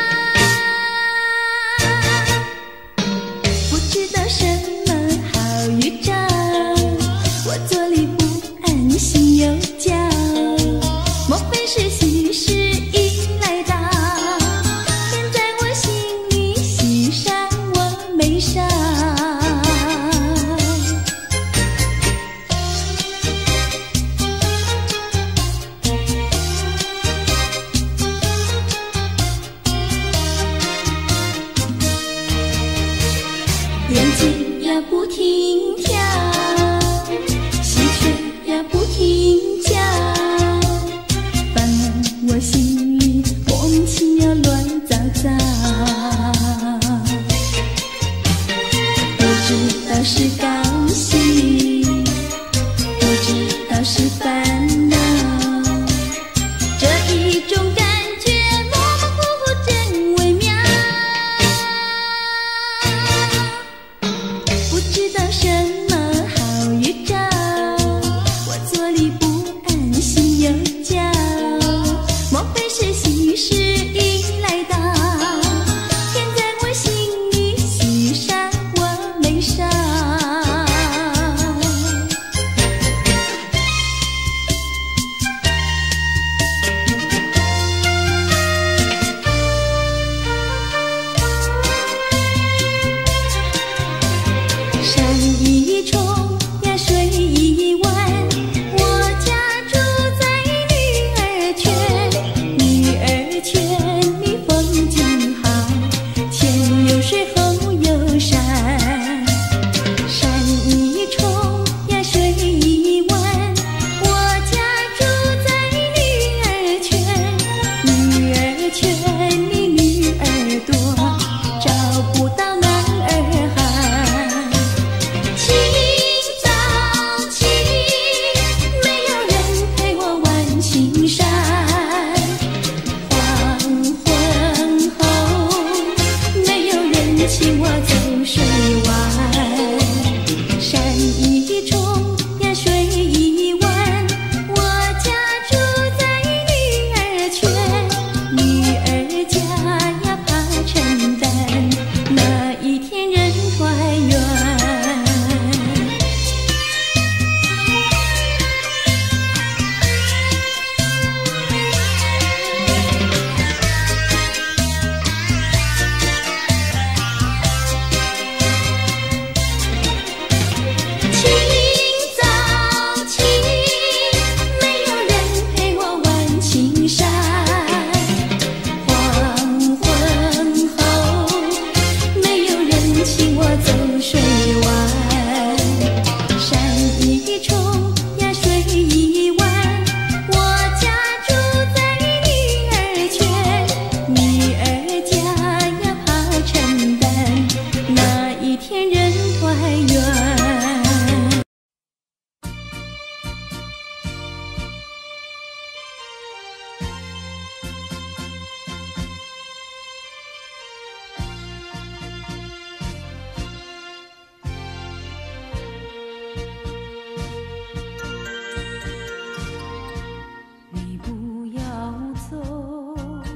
不知道什么好预兆，我坐立不安，心又焦，莫非是喜事已来到？天在我心里，喜上我眉梢。眼睛呀不停跳，喜鹊呀不停叫，烦恼我心里莫名其妙乱糟糟。不知道是高兴，不知道是烦恼，这一种感觉模模糊糊真微妙。不知道什么好预兆，我坐立不安，心又焦，莫非是喜事已来到？天在我心里，喜上我眉梢。山一重呀水一弯，我家住在女儿圈，女儿圈里风景好，前有水后有山。山一重呀水一弯，我家住在女儿圈，女儿圈里女儿多，找不到男儿汉。清早起，没有人陪我玩青山，黄昏后，没有人请我走水湾。山一重呀水一弯，我家住在女儿圈，女儿家呀怕承担，那一天人团圆。清早起，没有人陪我玩青山，黄昏后，没有人请我走水湾。山一重呀水一弯，我家住在女儿圈，女儿家呀怕承担，那一天人团圆。你不要走，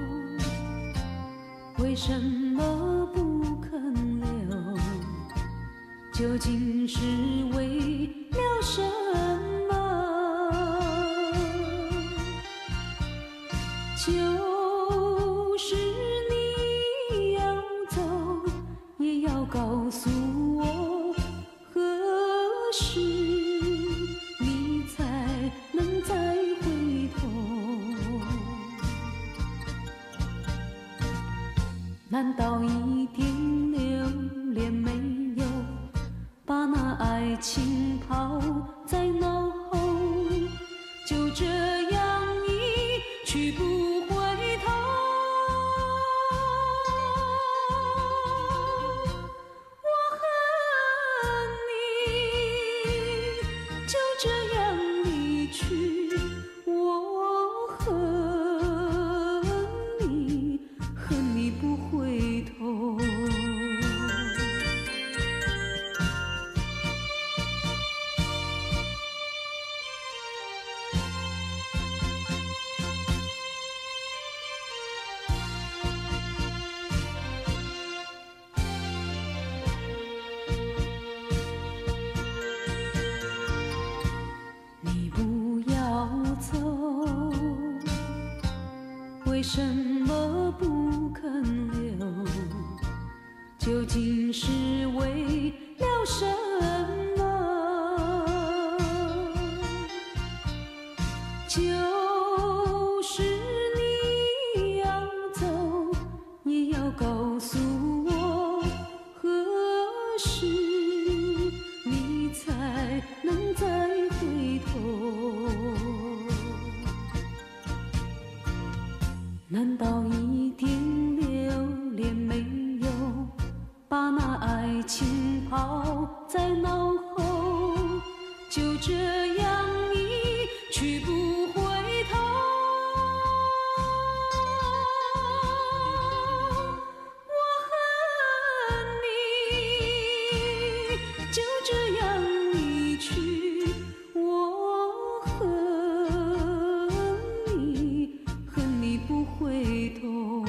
为什么不肯留？究竟是为了什么？就是你要走，也要告诉我何时你才能再回头。难道一点留恋没有，把那爱情抛在脑后，就这样一去不回头？我恨你，就这样离去。我恨你，恨你
回头。你不要走，为什么不肯留？究竟是为了什么？就是你要走，也要告诉我何时你才能再回头。难道一点留恋没有，把那爱情抛在脑后，就这样一去不回头？我恨你，就这样一去，我恨你，恨你不回头。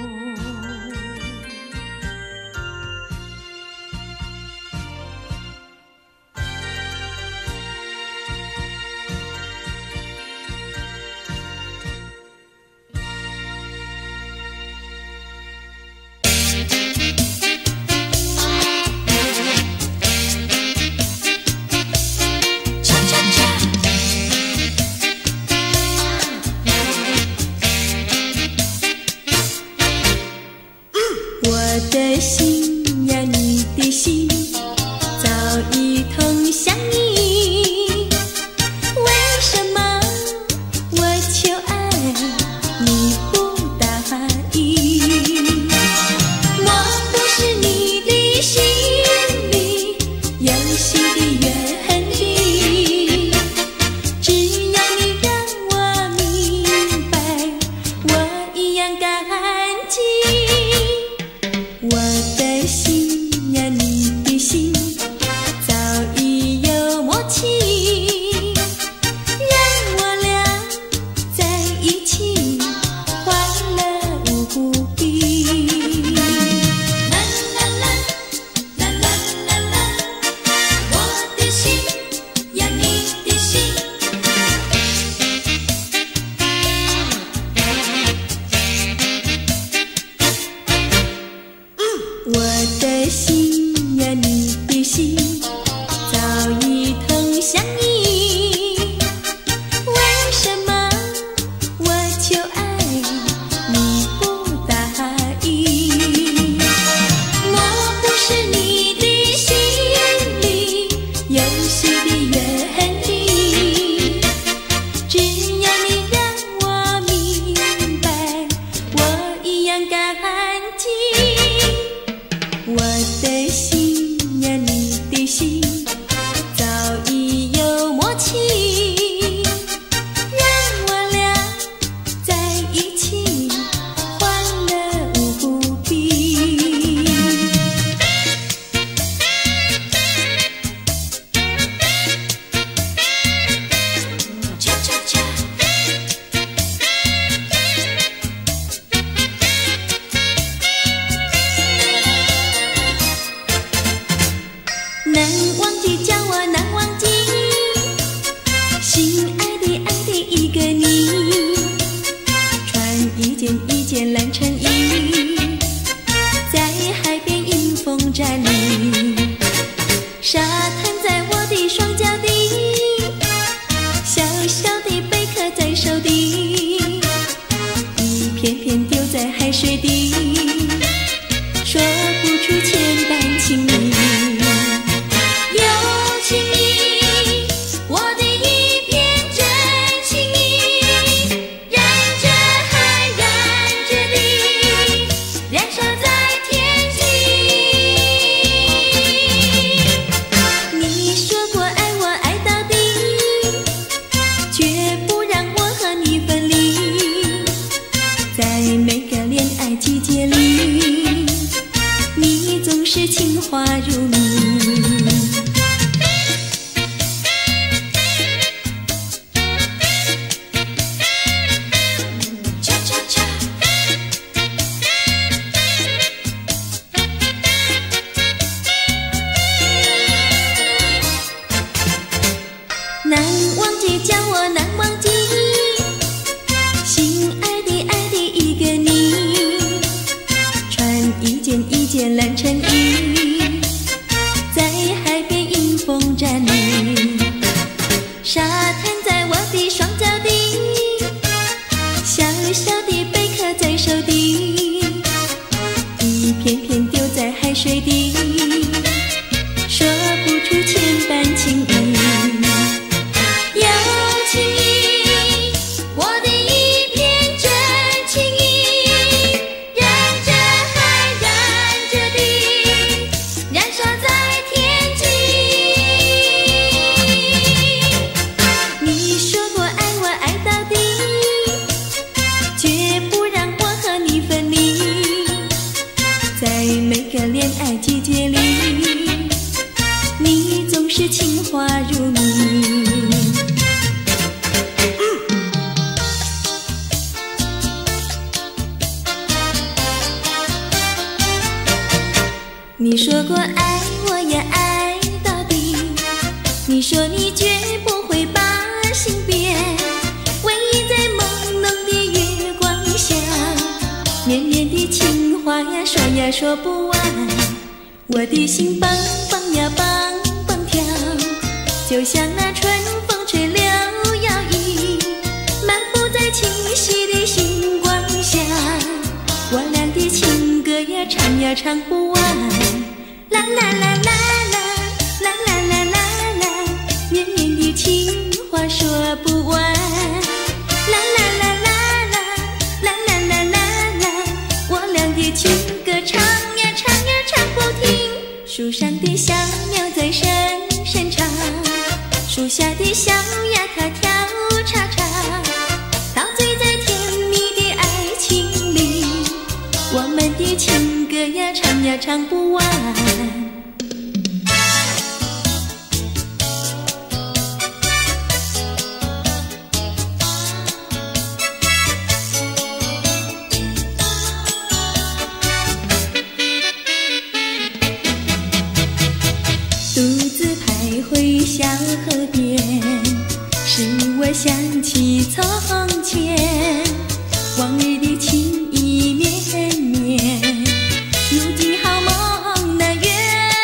我的心呀，你的心早已同向你，为什么我求爱你不答应？莫不是你的心里有新的愿力？只要你让我明白，我一样感激。我的心呀，你的心早已有默契，让我俩在一起快乐无比。啦啦啦，啦啦啦啦，我的心呀，你的心。我的心呀，你的心早已同向你，为什么我求爱你不答应？莫不是你的心里有新的愿力？只要你让我明白，我一样感激。我
话如谜。
恰恰恰，
难忘记，叫我难忘记，心爱的爱的一个你，穿一件一件蓝衬衣，在海边迎风站立，沙滩在我的双脚底，小小的贝壳在手底，一片片丢在海水底，说不出千般情意。有情意，我的一片真情意，燃着海，燃着地，燃烧在天际。你说过爱我爱到底，绝不让我和你分离。在每个恋爱季节里，你总是情话如谜。你说过爱我也爱到底，你说你绝不会把心变，唯一在朦胧的月光下，绵绵的情话呀说呀说不完，我的心蹦蹦呀蹦蹦跳，就像那春风吹柳摇曳，漫步在清晰的星光下，我俩的情歌呀唱呀唱不完，啦啦啦啦啦啦啦啦啦啦，绵绵的情话说不完，啦啦啦啦啦啦啦啦啦啦，我俩的情歌唱呀唱呀唱不停，树上的小鸟在声声唱，树下的小鸭它跳叉叉，陶醉在甜蜜的爱情里，我们的情歌呀唱呀唱不完。独自徘徊小河边，使我想起从前，往日的情意绵绵，如今好梦难圆，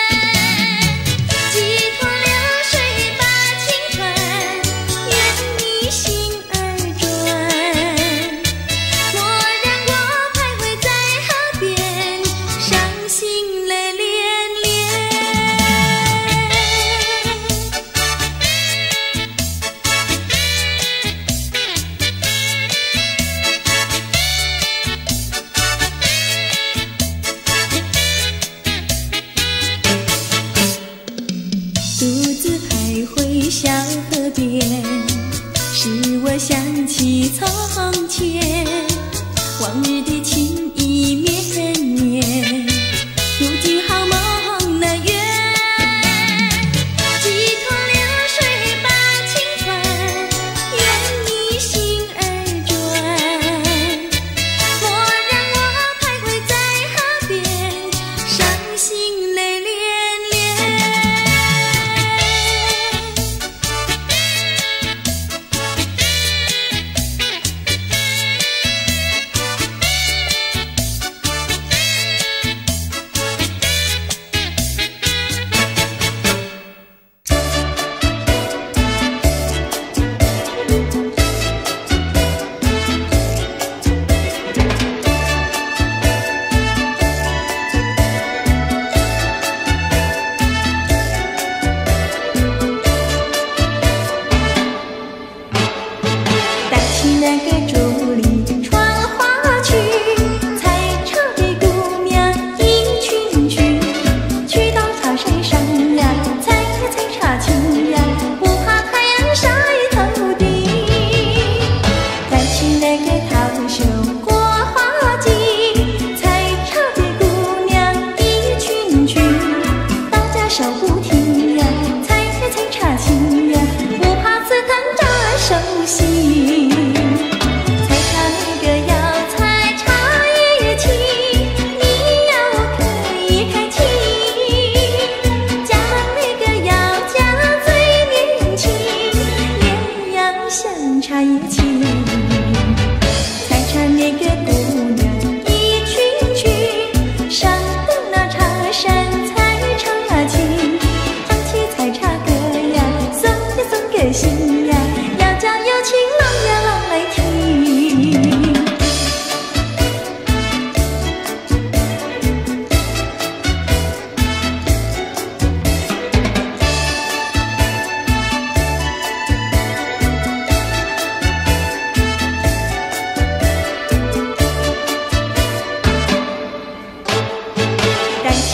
寄托流水把情传，愿你心儿转，莫让我徘徊在河边，伤心泪涟涟。独自徘徊小河边，使我想起从前，往日的情意绵绵，如今好梦难圆，寄托流水把情传，愿你心儿转，莫让我徘徊在河边，伤心泪涟涟。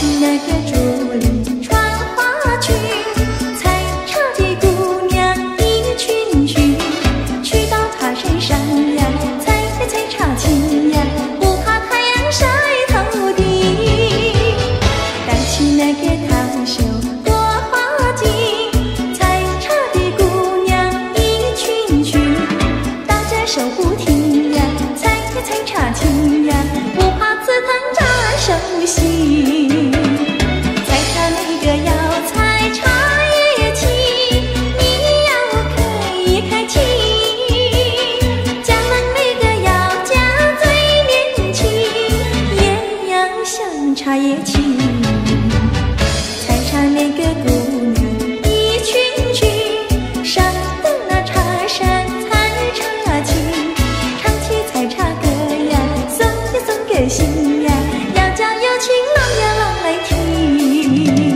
起那个竹林穿花裙，采茶的姑娘一群群，去到她身上呀，采采茶青呀，不怕太阳晒头顶。带起那个烫袖朵花巾，采茶的姑娘一群群，大家手不停呀，采采茶青呀，不怕刺疼扎手心。采茶那个要采茶叶青，你要可以开启。加冷那个要加最年轻，也要像茶叶青。采茶那个姑娘一群群，上等那茶山采茶青，唱起采茶歌呀，送呀送给心呀，要叫有情郎呀郎来听。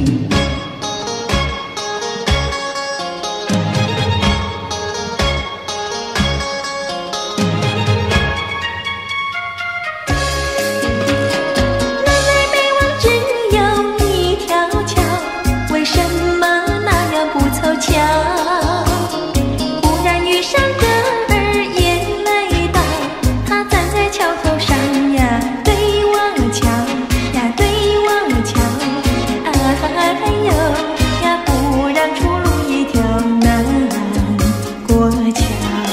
南来北往只有一条桥，为什么那样不凑巧？忽然遇上个儿也来到，他站在桥头上呀，对我瞧呀，对我瞧，哎呦呀，不让出入一条难过桥。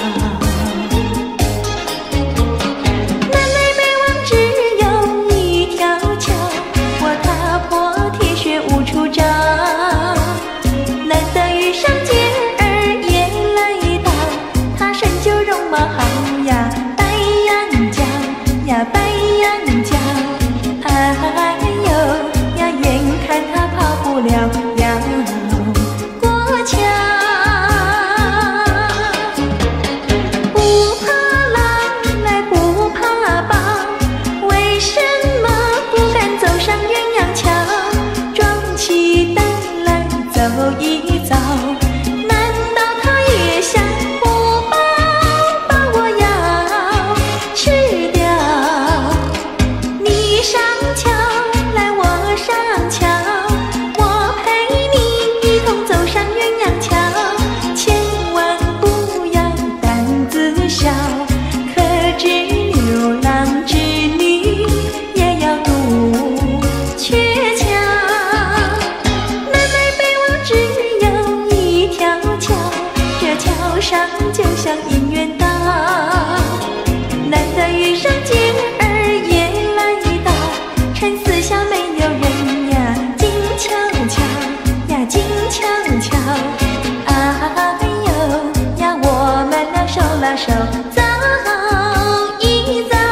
南来北往只有一条桥，我踏破铁鞋无处找。难得遇上姐儿也来到，她身就容貌好呀，白羊角呀，白羊角，哎呦呀，眼看她跑不了要过桥。不怕狼来不怕豹，为什么不敢走上鸳鸯桥？壮起胆来走一遭，难道他也想不饱把我要吃掉？你上桥来我上桥，我陪你一同走上鸳鸯桥，千万不要胆子小，可知牛郎织女也要渡鹊桥。南来北往只有一条桥，这桥上就像姻缘岛。难得遇上姐儿也来到，趁四下没有人呀，静悄悄呀，静悄悄，哎呦呀，我们俩手拉手走一遭。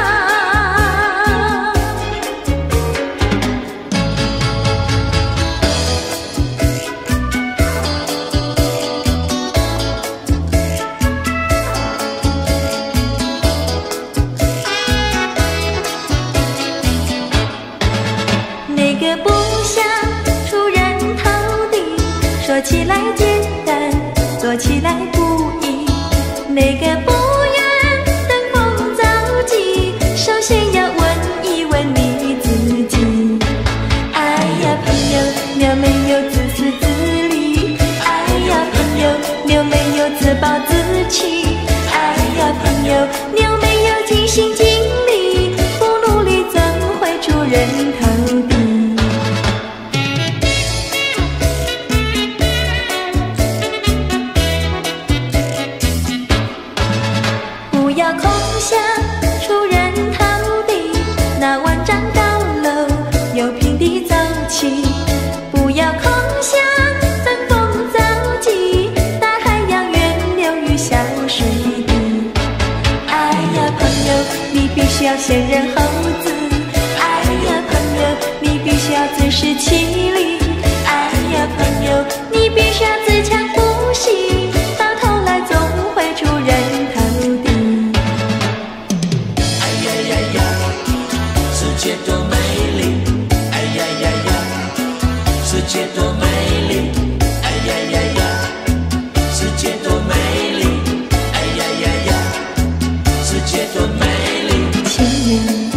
那个不想出人头地，说起来简单，做起来不易。那个不愿登峰造极，首先要问一问你自己。哎呀朋友，你有没有自私自利？哎呀朋友，你有没有自暴自弃？哎呀朋友，你有没有尽心尽力？不努力怎会出人头地？不要空想出人头地，那万丈高楼由平地走起。不要空想登峰造极，大海洋源流于小水滴。哎呀朋友，你必须要先人后子。哎呀朋友，你必须要自食其力。哎呀朋友，你必须要自强不息，到头来总会出人头地。
哎呀呀呀，世界多美丽！哎呀呀呀，世界多美丽！哎呀呀呀，世界多美丽！哎呀呀呀，世界多美丽！
情人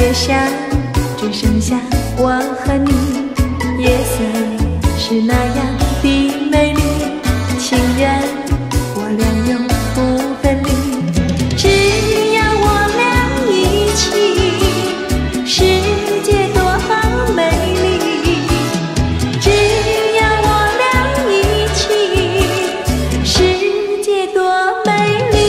月下只剩下我和你，夜色是那样的美丽，情愿我俩永不分离，只要我俩一起，世界多美丽，只要我俩一起，世界多美丽，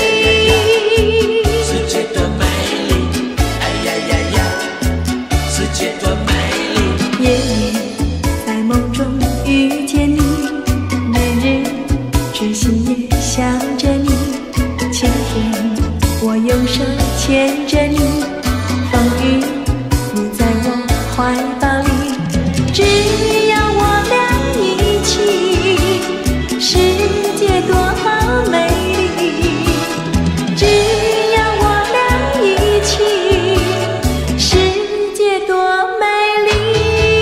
世界多美丽，哎呀呀呀，世界多美丽。
夜里在梦中遇见你，每日痴心也想着你，晴天我用手牵着你，风雨你在我怀抱里，只要我俩一起，世界多美丽，只要我俩一起，世界多美丽。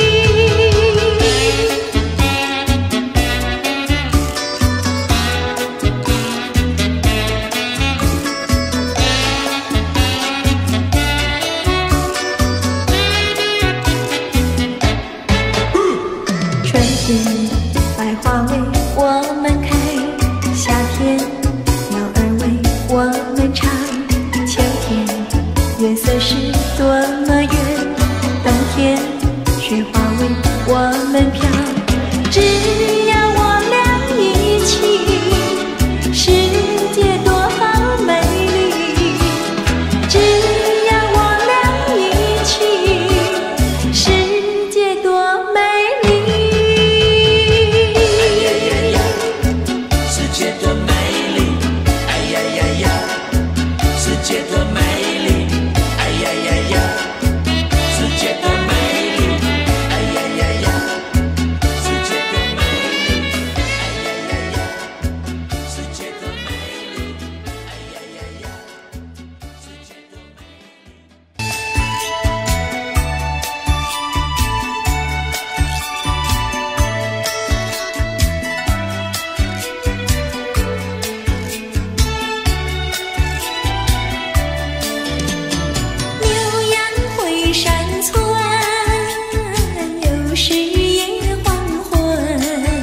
春天百花为我们开，夏天鸟儿为我们唱，秋天月色是多么圆，冬天雪花为我们飘，只要我俩一起，世界多美丽，只要我俩一起，世界多美丽。
世界多美丽，哎呀呀呀，世界多美丽，哎呀呀呀，世界多美丽，哎呀呀呀，世界多美丽，哎呀呀呀，世界多美丽，哎呀呀呀，世界多美丽。
牛羊回山村，又是夜黄昏。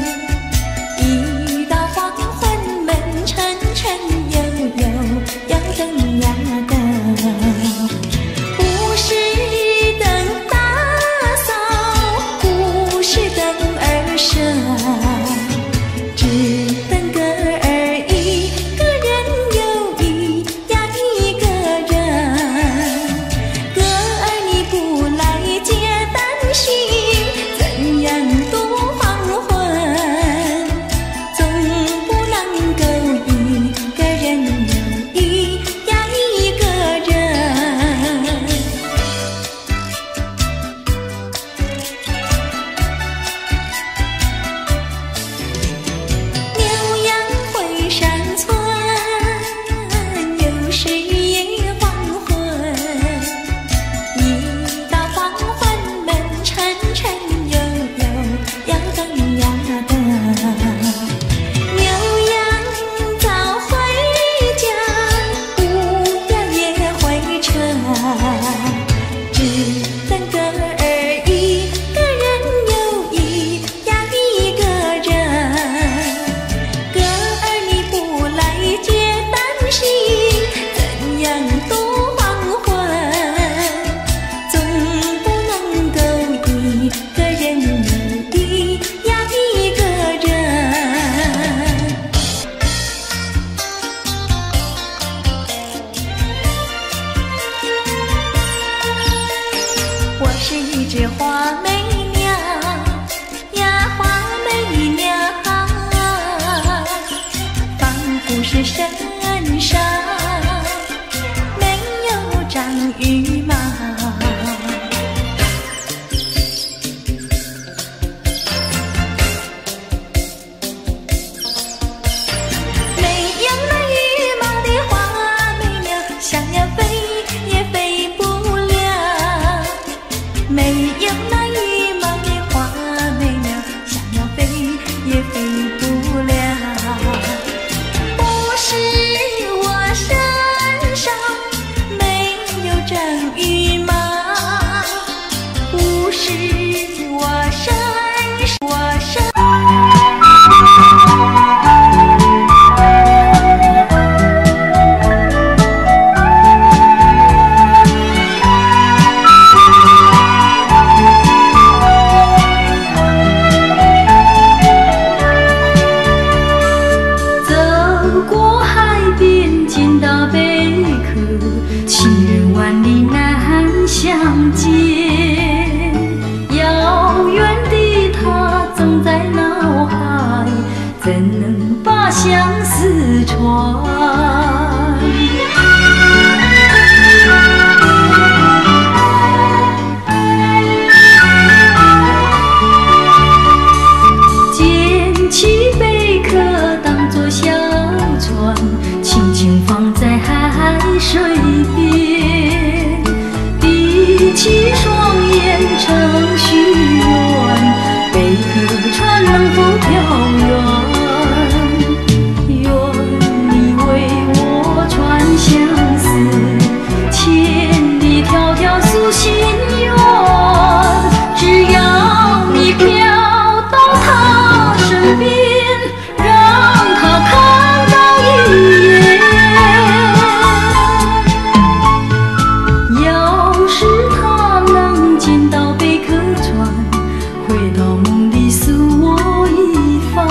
一到黄昏，门沉沉悠悠，要灯呀灯，不是灯打扫，不是灯儿射，只等个儿一个人又一呀一个人，哥儿你不来接担心，怎样度黄昏？总不能够一个人又一呀一个人。牛羊回山村，又是夜黄昏。一到黄昏，门沉沉悠悠，要灯呀灯。牛羊早回家，午夜也回城，只等个儿一个人又一呀一个人。哥儿你不来接担心，怎样度黄昏？总不能够一个人又一呀一个人。我是一只花媚鸟呀，花媚鸟，仿佛是身上没有长羽毛。没有那羽毛的花媚鸟，想要飞也飞不了。没有那羽毛的花媚鸟，想要飞也飞不了。不是我身上没有长羽毛。 程序员，贝壳船能否飘远？愿你为我传相思，千里迢迢诉心愿。只要你飘到他身边，让他看到一眼。要是他能见到贝壳船，回到梦里诉我一番。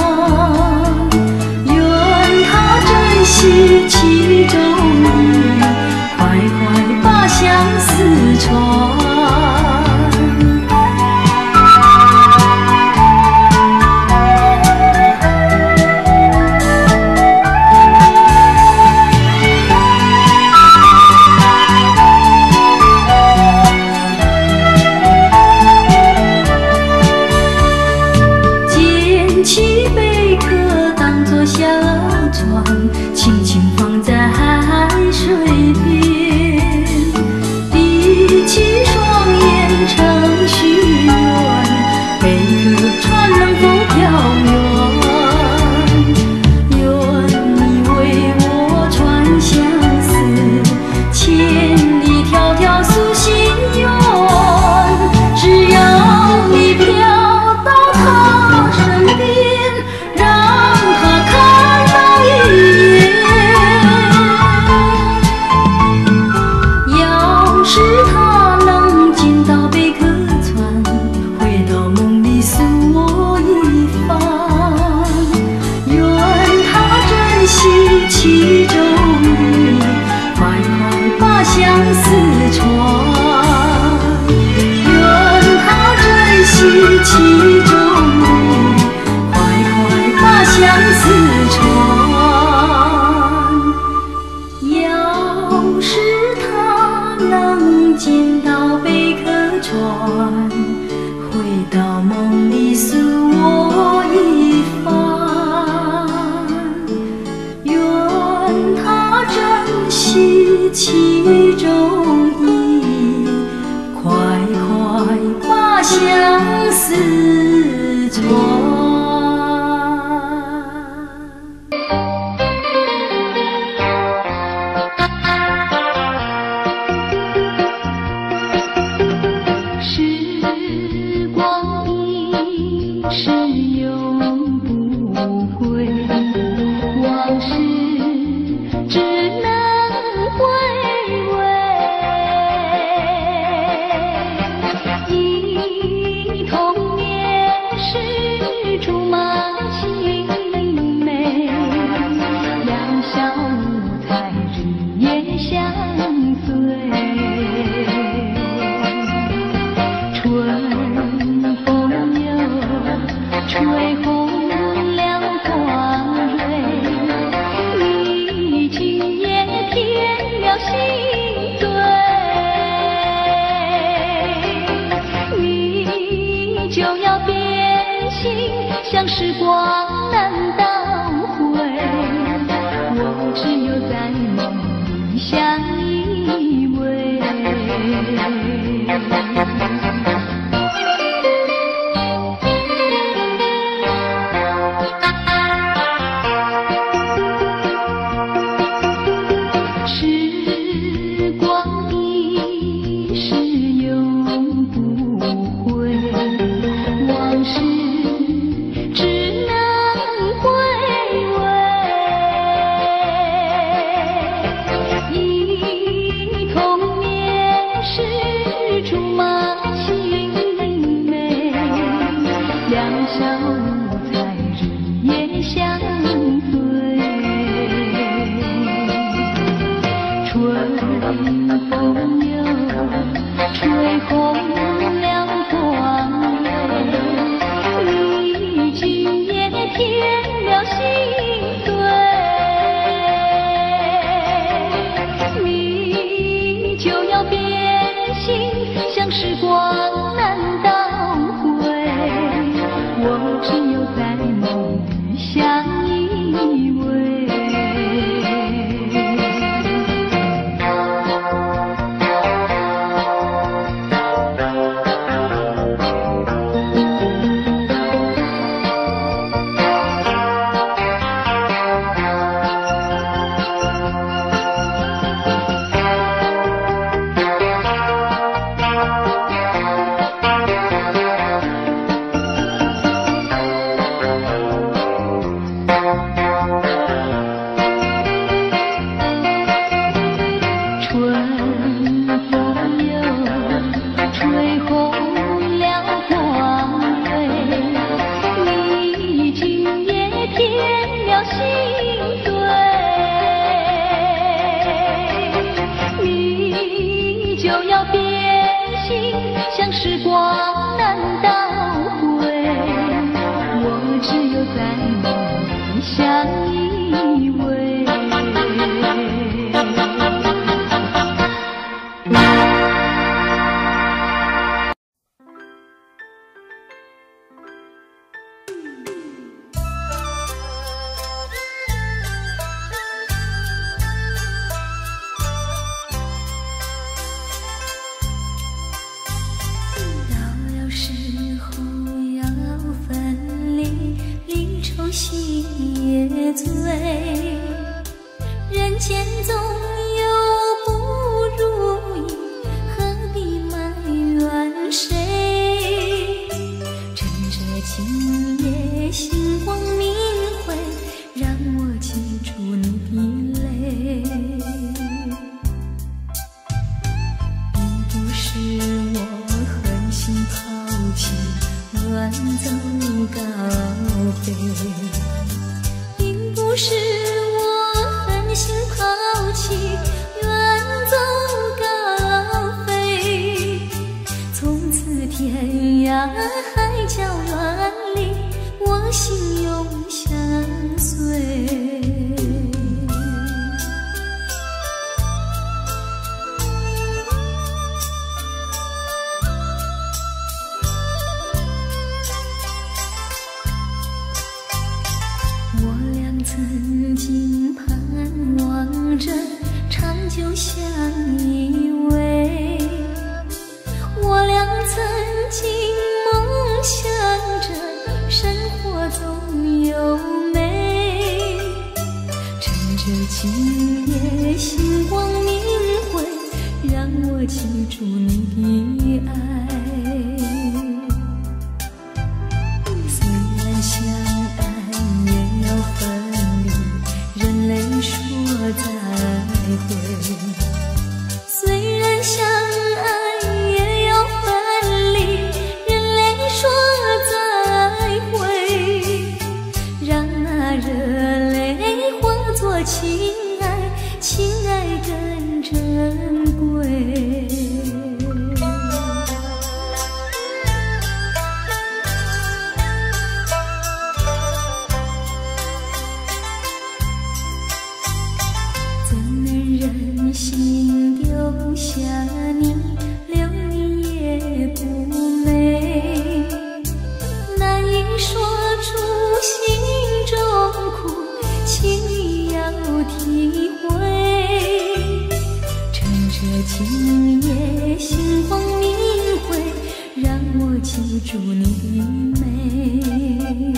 愿他珍惜其中意，快快把相思传。捡起贝壳当作小船，轻轻放在海水边，闭起双眼程序员，贝壳船能否飘远？愿你为我传相思，千里迢迢诉心愿。只要你飘到他身边，让他看到一眼。要是他能见到贝壳船，回到梦里诉我一番。愿他珍惜其中意，快快把相思传。愿他珍惜其中意，快快把相思传。要是他能见到贝壳船，回到梦里诉我一番。愿他珍惜其中意，快快把相思传。时光一逝永不回，往事只能回味。忆童年时竹马青梅，两小无猜日夜相随。春风又吹红了花蕊，你今夜添了心醉，你就要变心，像时光难倒回，我只有在梦里相依偎。时光一逝永不回，往事只能回味。忆童年时竹马要变心，像时光难倒回，我只有在梦里相依偎。心也醉，人间总有不如意，何必埋怨谁？趁着今夜星光明辉，让我记住你的泪。并不是我狠心抛弃，乱走高飞，并不是我狠心抛弃，远走高飞。从此天涯海角万里，我心永相随。曾经盼望着长久相依偎，我俩曾经梦想着生活总有美。趁着今夜星光明辉，让我记住你的爱。虽然相爱也要分，人泪说再会，虽然相爱也要分离，人泪说再会，让那热泪化作情爱，情爱更珍贵。心丢下你，留你也不美，难以说出心中苦，请你要体会。趁着今夜星光明辉，让我记住你的美。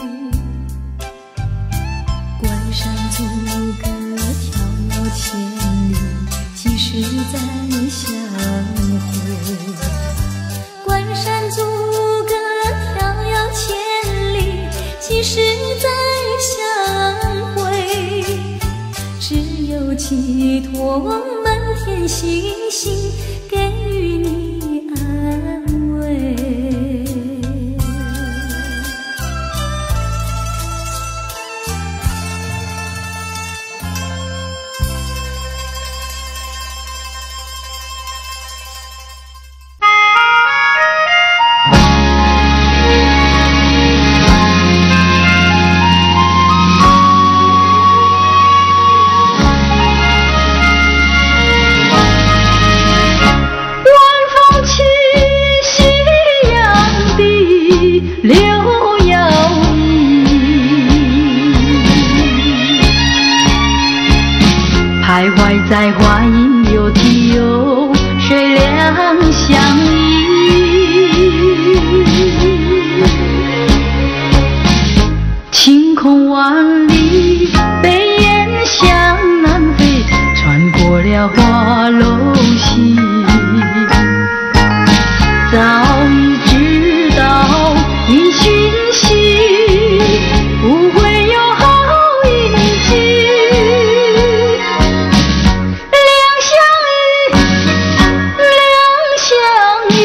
关山阻隔迢千里，即使再相会。关山阻隔迢遥千里，即使再相会。只有寄托满天星星，给予你安慰。
徘徊在花影有啼有水两相依，晴空万里，北雁向南飞，穿过了花楼溪。早已知道因讯息，不会有好运气。两相依，两相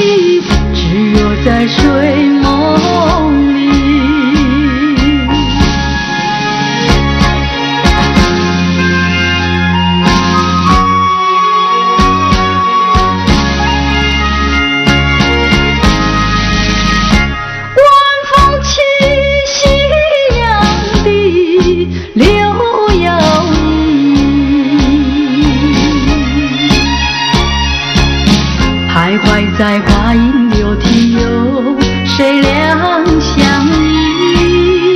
怀在花影流涕，有谁两相依？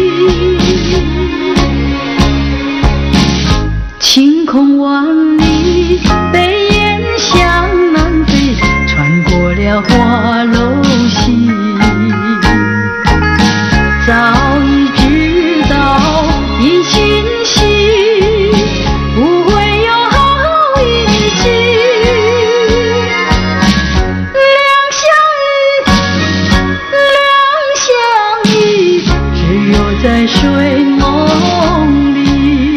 晴空万里，北雁向南飞，穿过了花楼溪。早已知道因心系，不会有好运气。两相依，两相依，只有在睡梦里。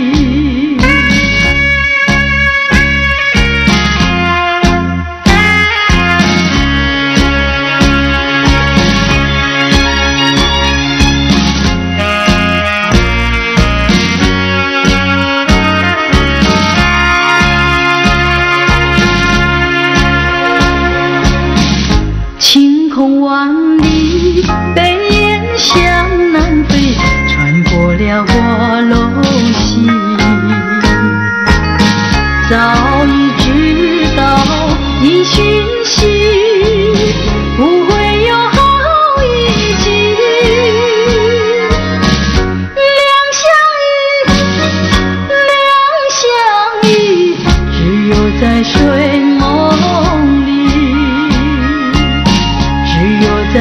晴空万里，北雁向南飞，穿过了花楼溪。早已知道因循系，不会有好运气。两相依，两相依，只有在睡梦里。只有在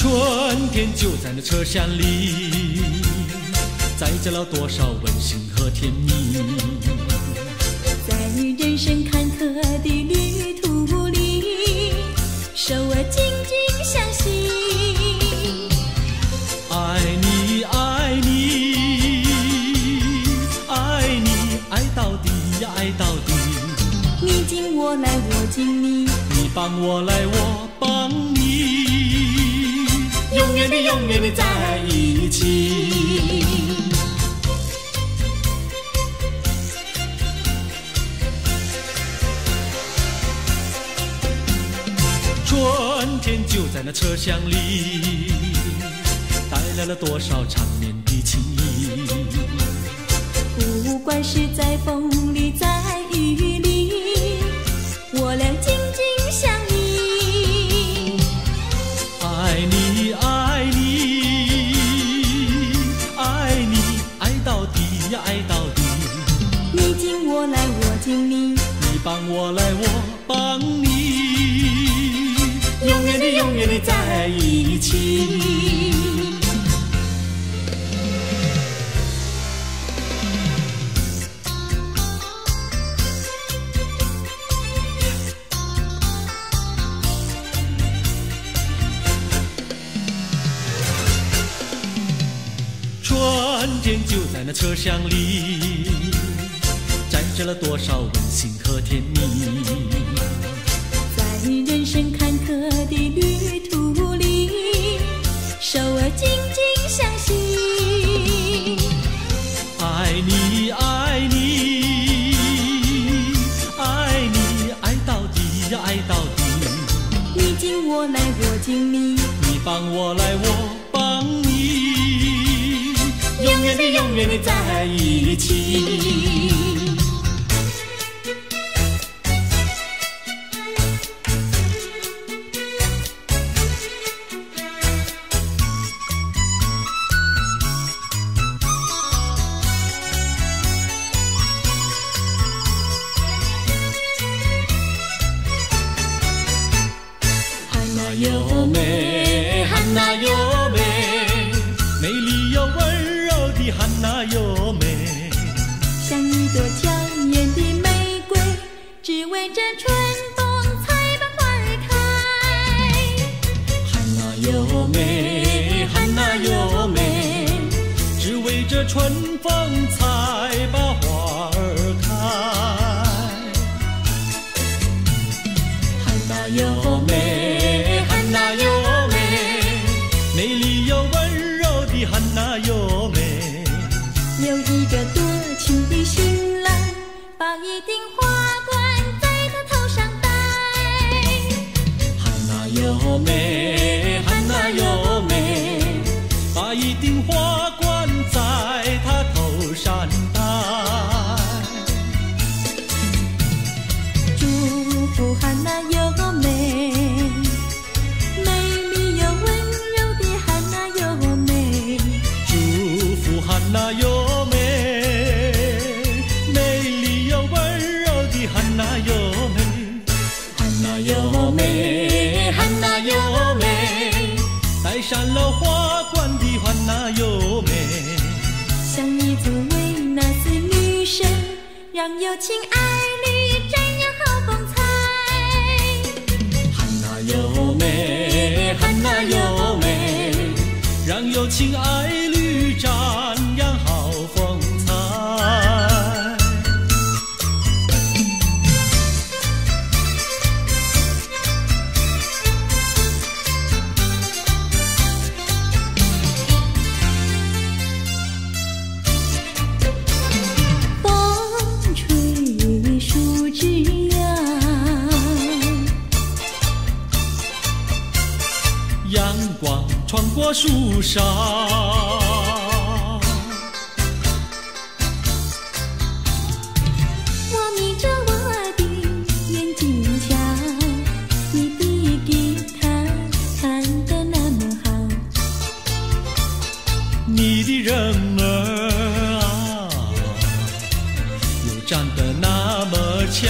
春天就在那车厢里，载着了多少温馨和甜蜜。
在人生坎坷的旅途里，手儿紧紧相系。
爱你爱你爱你爱到底呀爱到底，
你敬我来我敬你，
你帮我来我帮你，永远的永远的在一起。春天就在那车厢里，带来了多少缠绵的情谊。
不管是在风里在雨里，我俩紧紧相依。
爱你爱你爱你爱到底呀爱到底，
你敬我来我敬你，
你帮我来我帮你，永远的永远的在一起。春天就在那车厢里，载着了多少温馨和甜蜜。
在人生坎坷的旅途里，手儿紧紧相系。
爱你爱你爱你爱到底呀爱到底，
你敬我来我敬你，
你帮我来我帮你，永远的永远的在一起。优美，汉娜优美，美丽又温柔的汉娜优美，
像一朵娇艳的玫瑰，只为这春风才把花儿开。
汉娜优美，汉娜优美，只为这春风才把花儿开。汉娜优美，汉娜优美，美丽又温柔的汉娜优美，
有一个多情的新郎，把一顶花冠在他头上戴。
汉娜优美，汉娜优美，把一顶花冠在他头上戴。
祝福汉娜优美，美丽又温柔的汉娜优美，
祝福汉娜优美，美丽又温柔的汉娜优美，汉娜优美，汉娜优美，戴上了花冠的汉娜优美，
像一座维纳斯女神，让有情爱侣瞻仰好风采。
汉娜优美，汉娜优美，让有情爱侣瞻仰好风采。
风吹树枝摇，
阳光穿过树梢，
我眯着我的眼睛瞧，你的吉他弹得那么好，
你的人儿啊，又长得那么巧，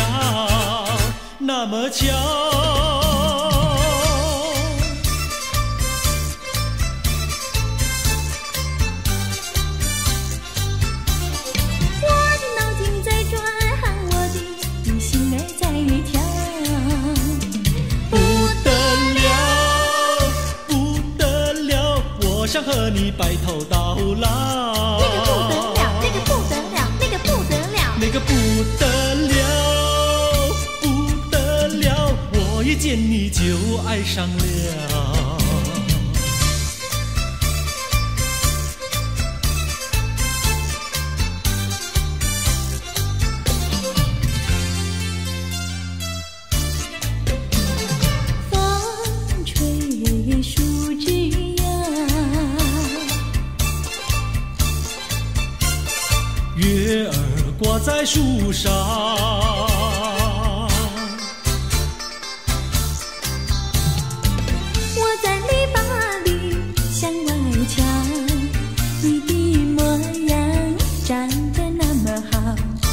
那么巧。 想和你白头到老。
那个不得了，那个不得了，那个不得了，
那个不得了，不得了，我一见你就爱上了。月儿挂在树上，
我在篱笆里向外瞧，你的模样长得那么好，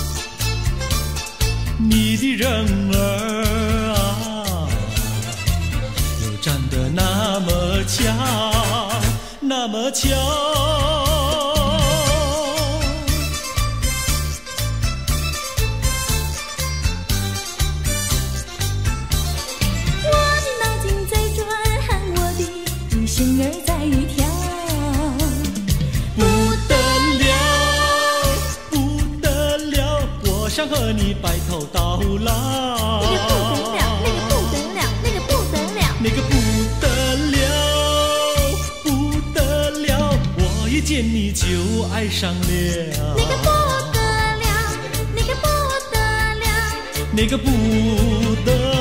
你的人儿啊，又长得那么巧，那么巧。
心儿在跳，
不得了，不得了，我想和你白头到老。
那个不得了，那个不得了，那个不得了，
那个不得了，不得了，我一见你就爱上了。
那个不得了，那个不得了，
那个不得了。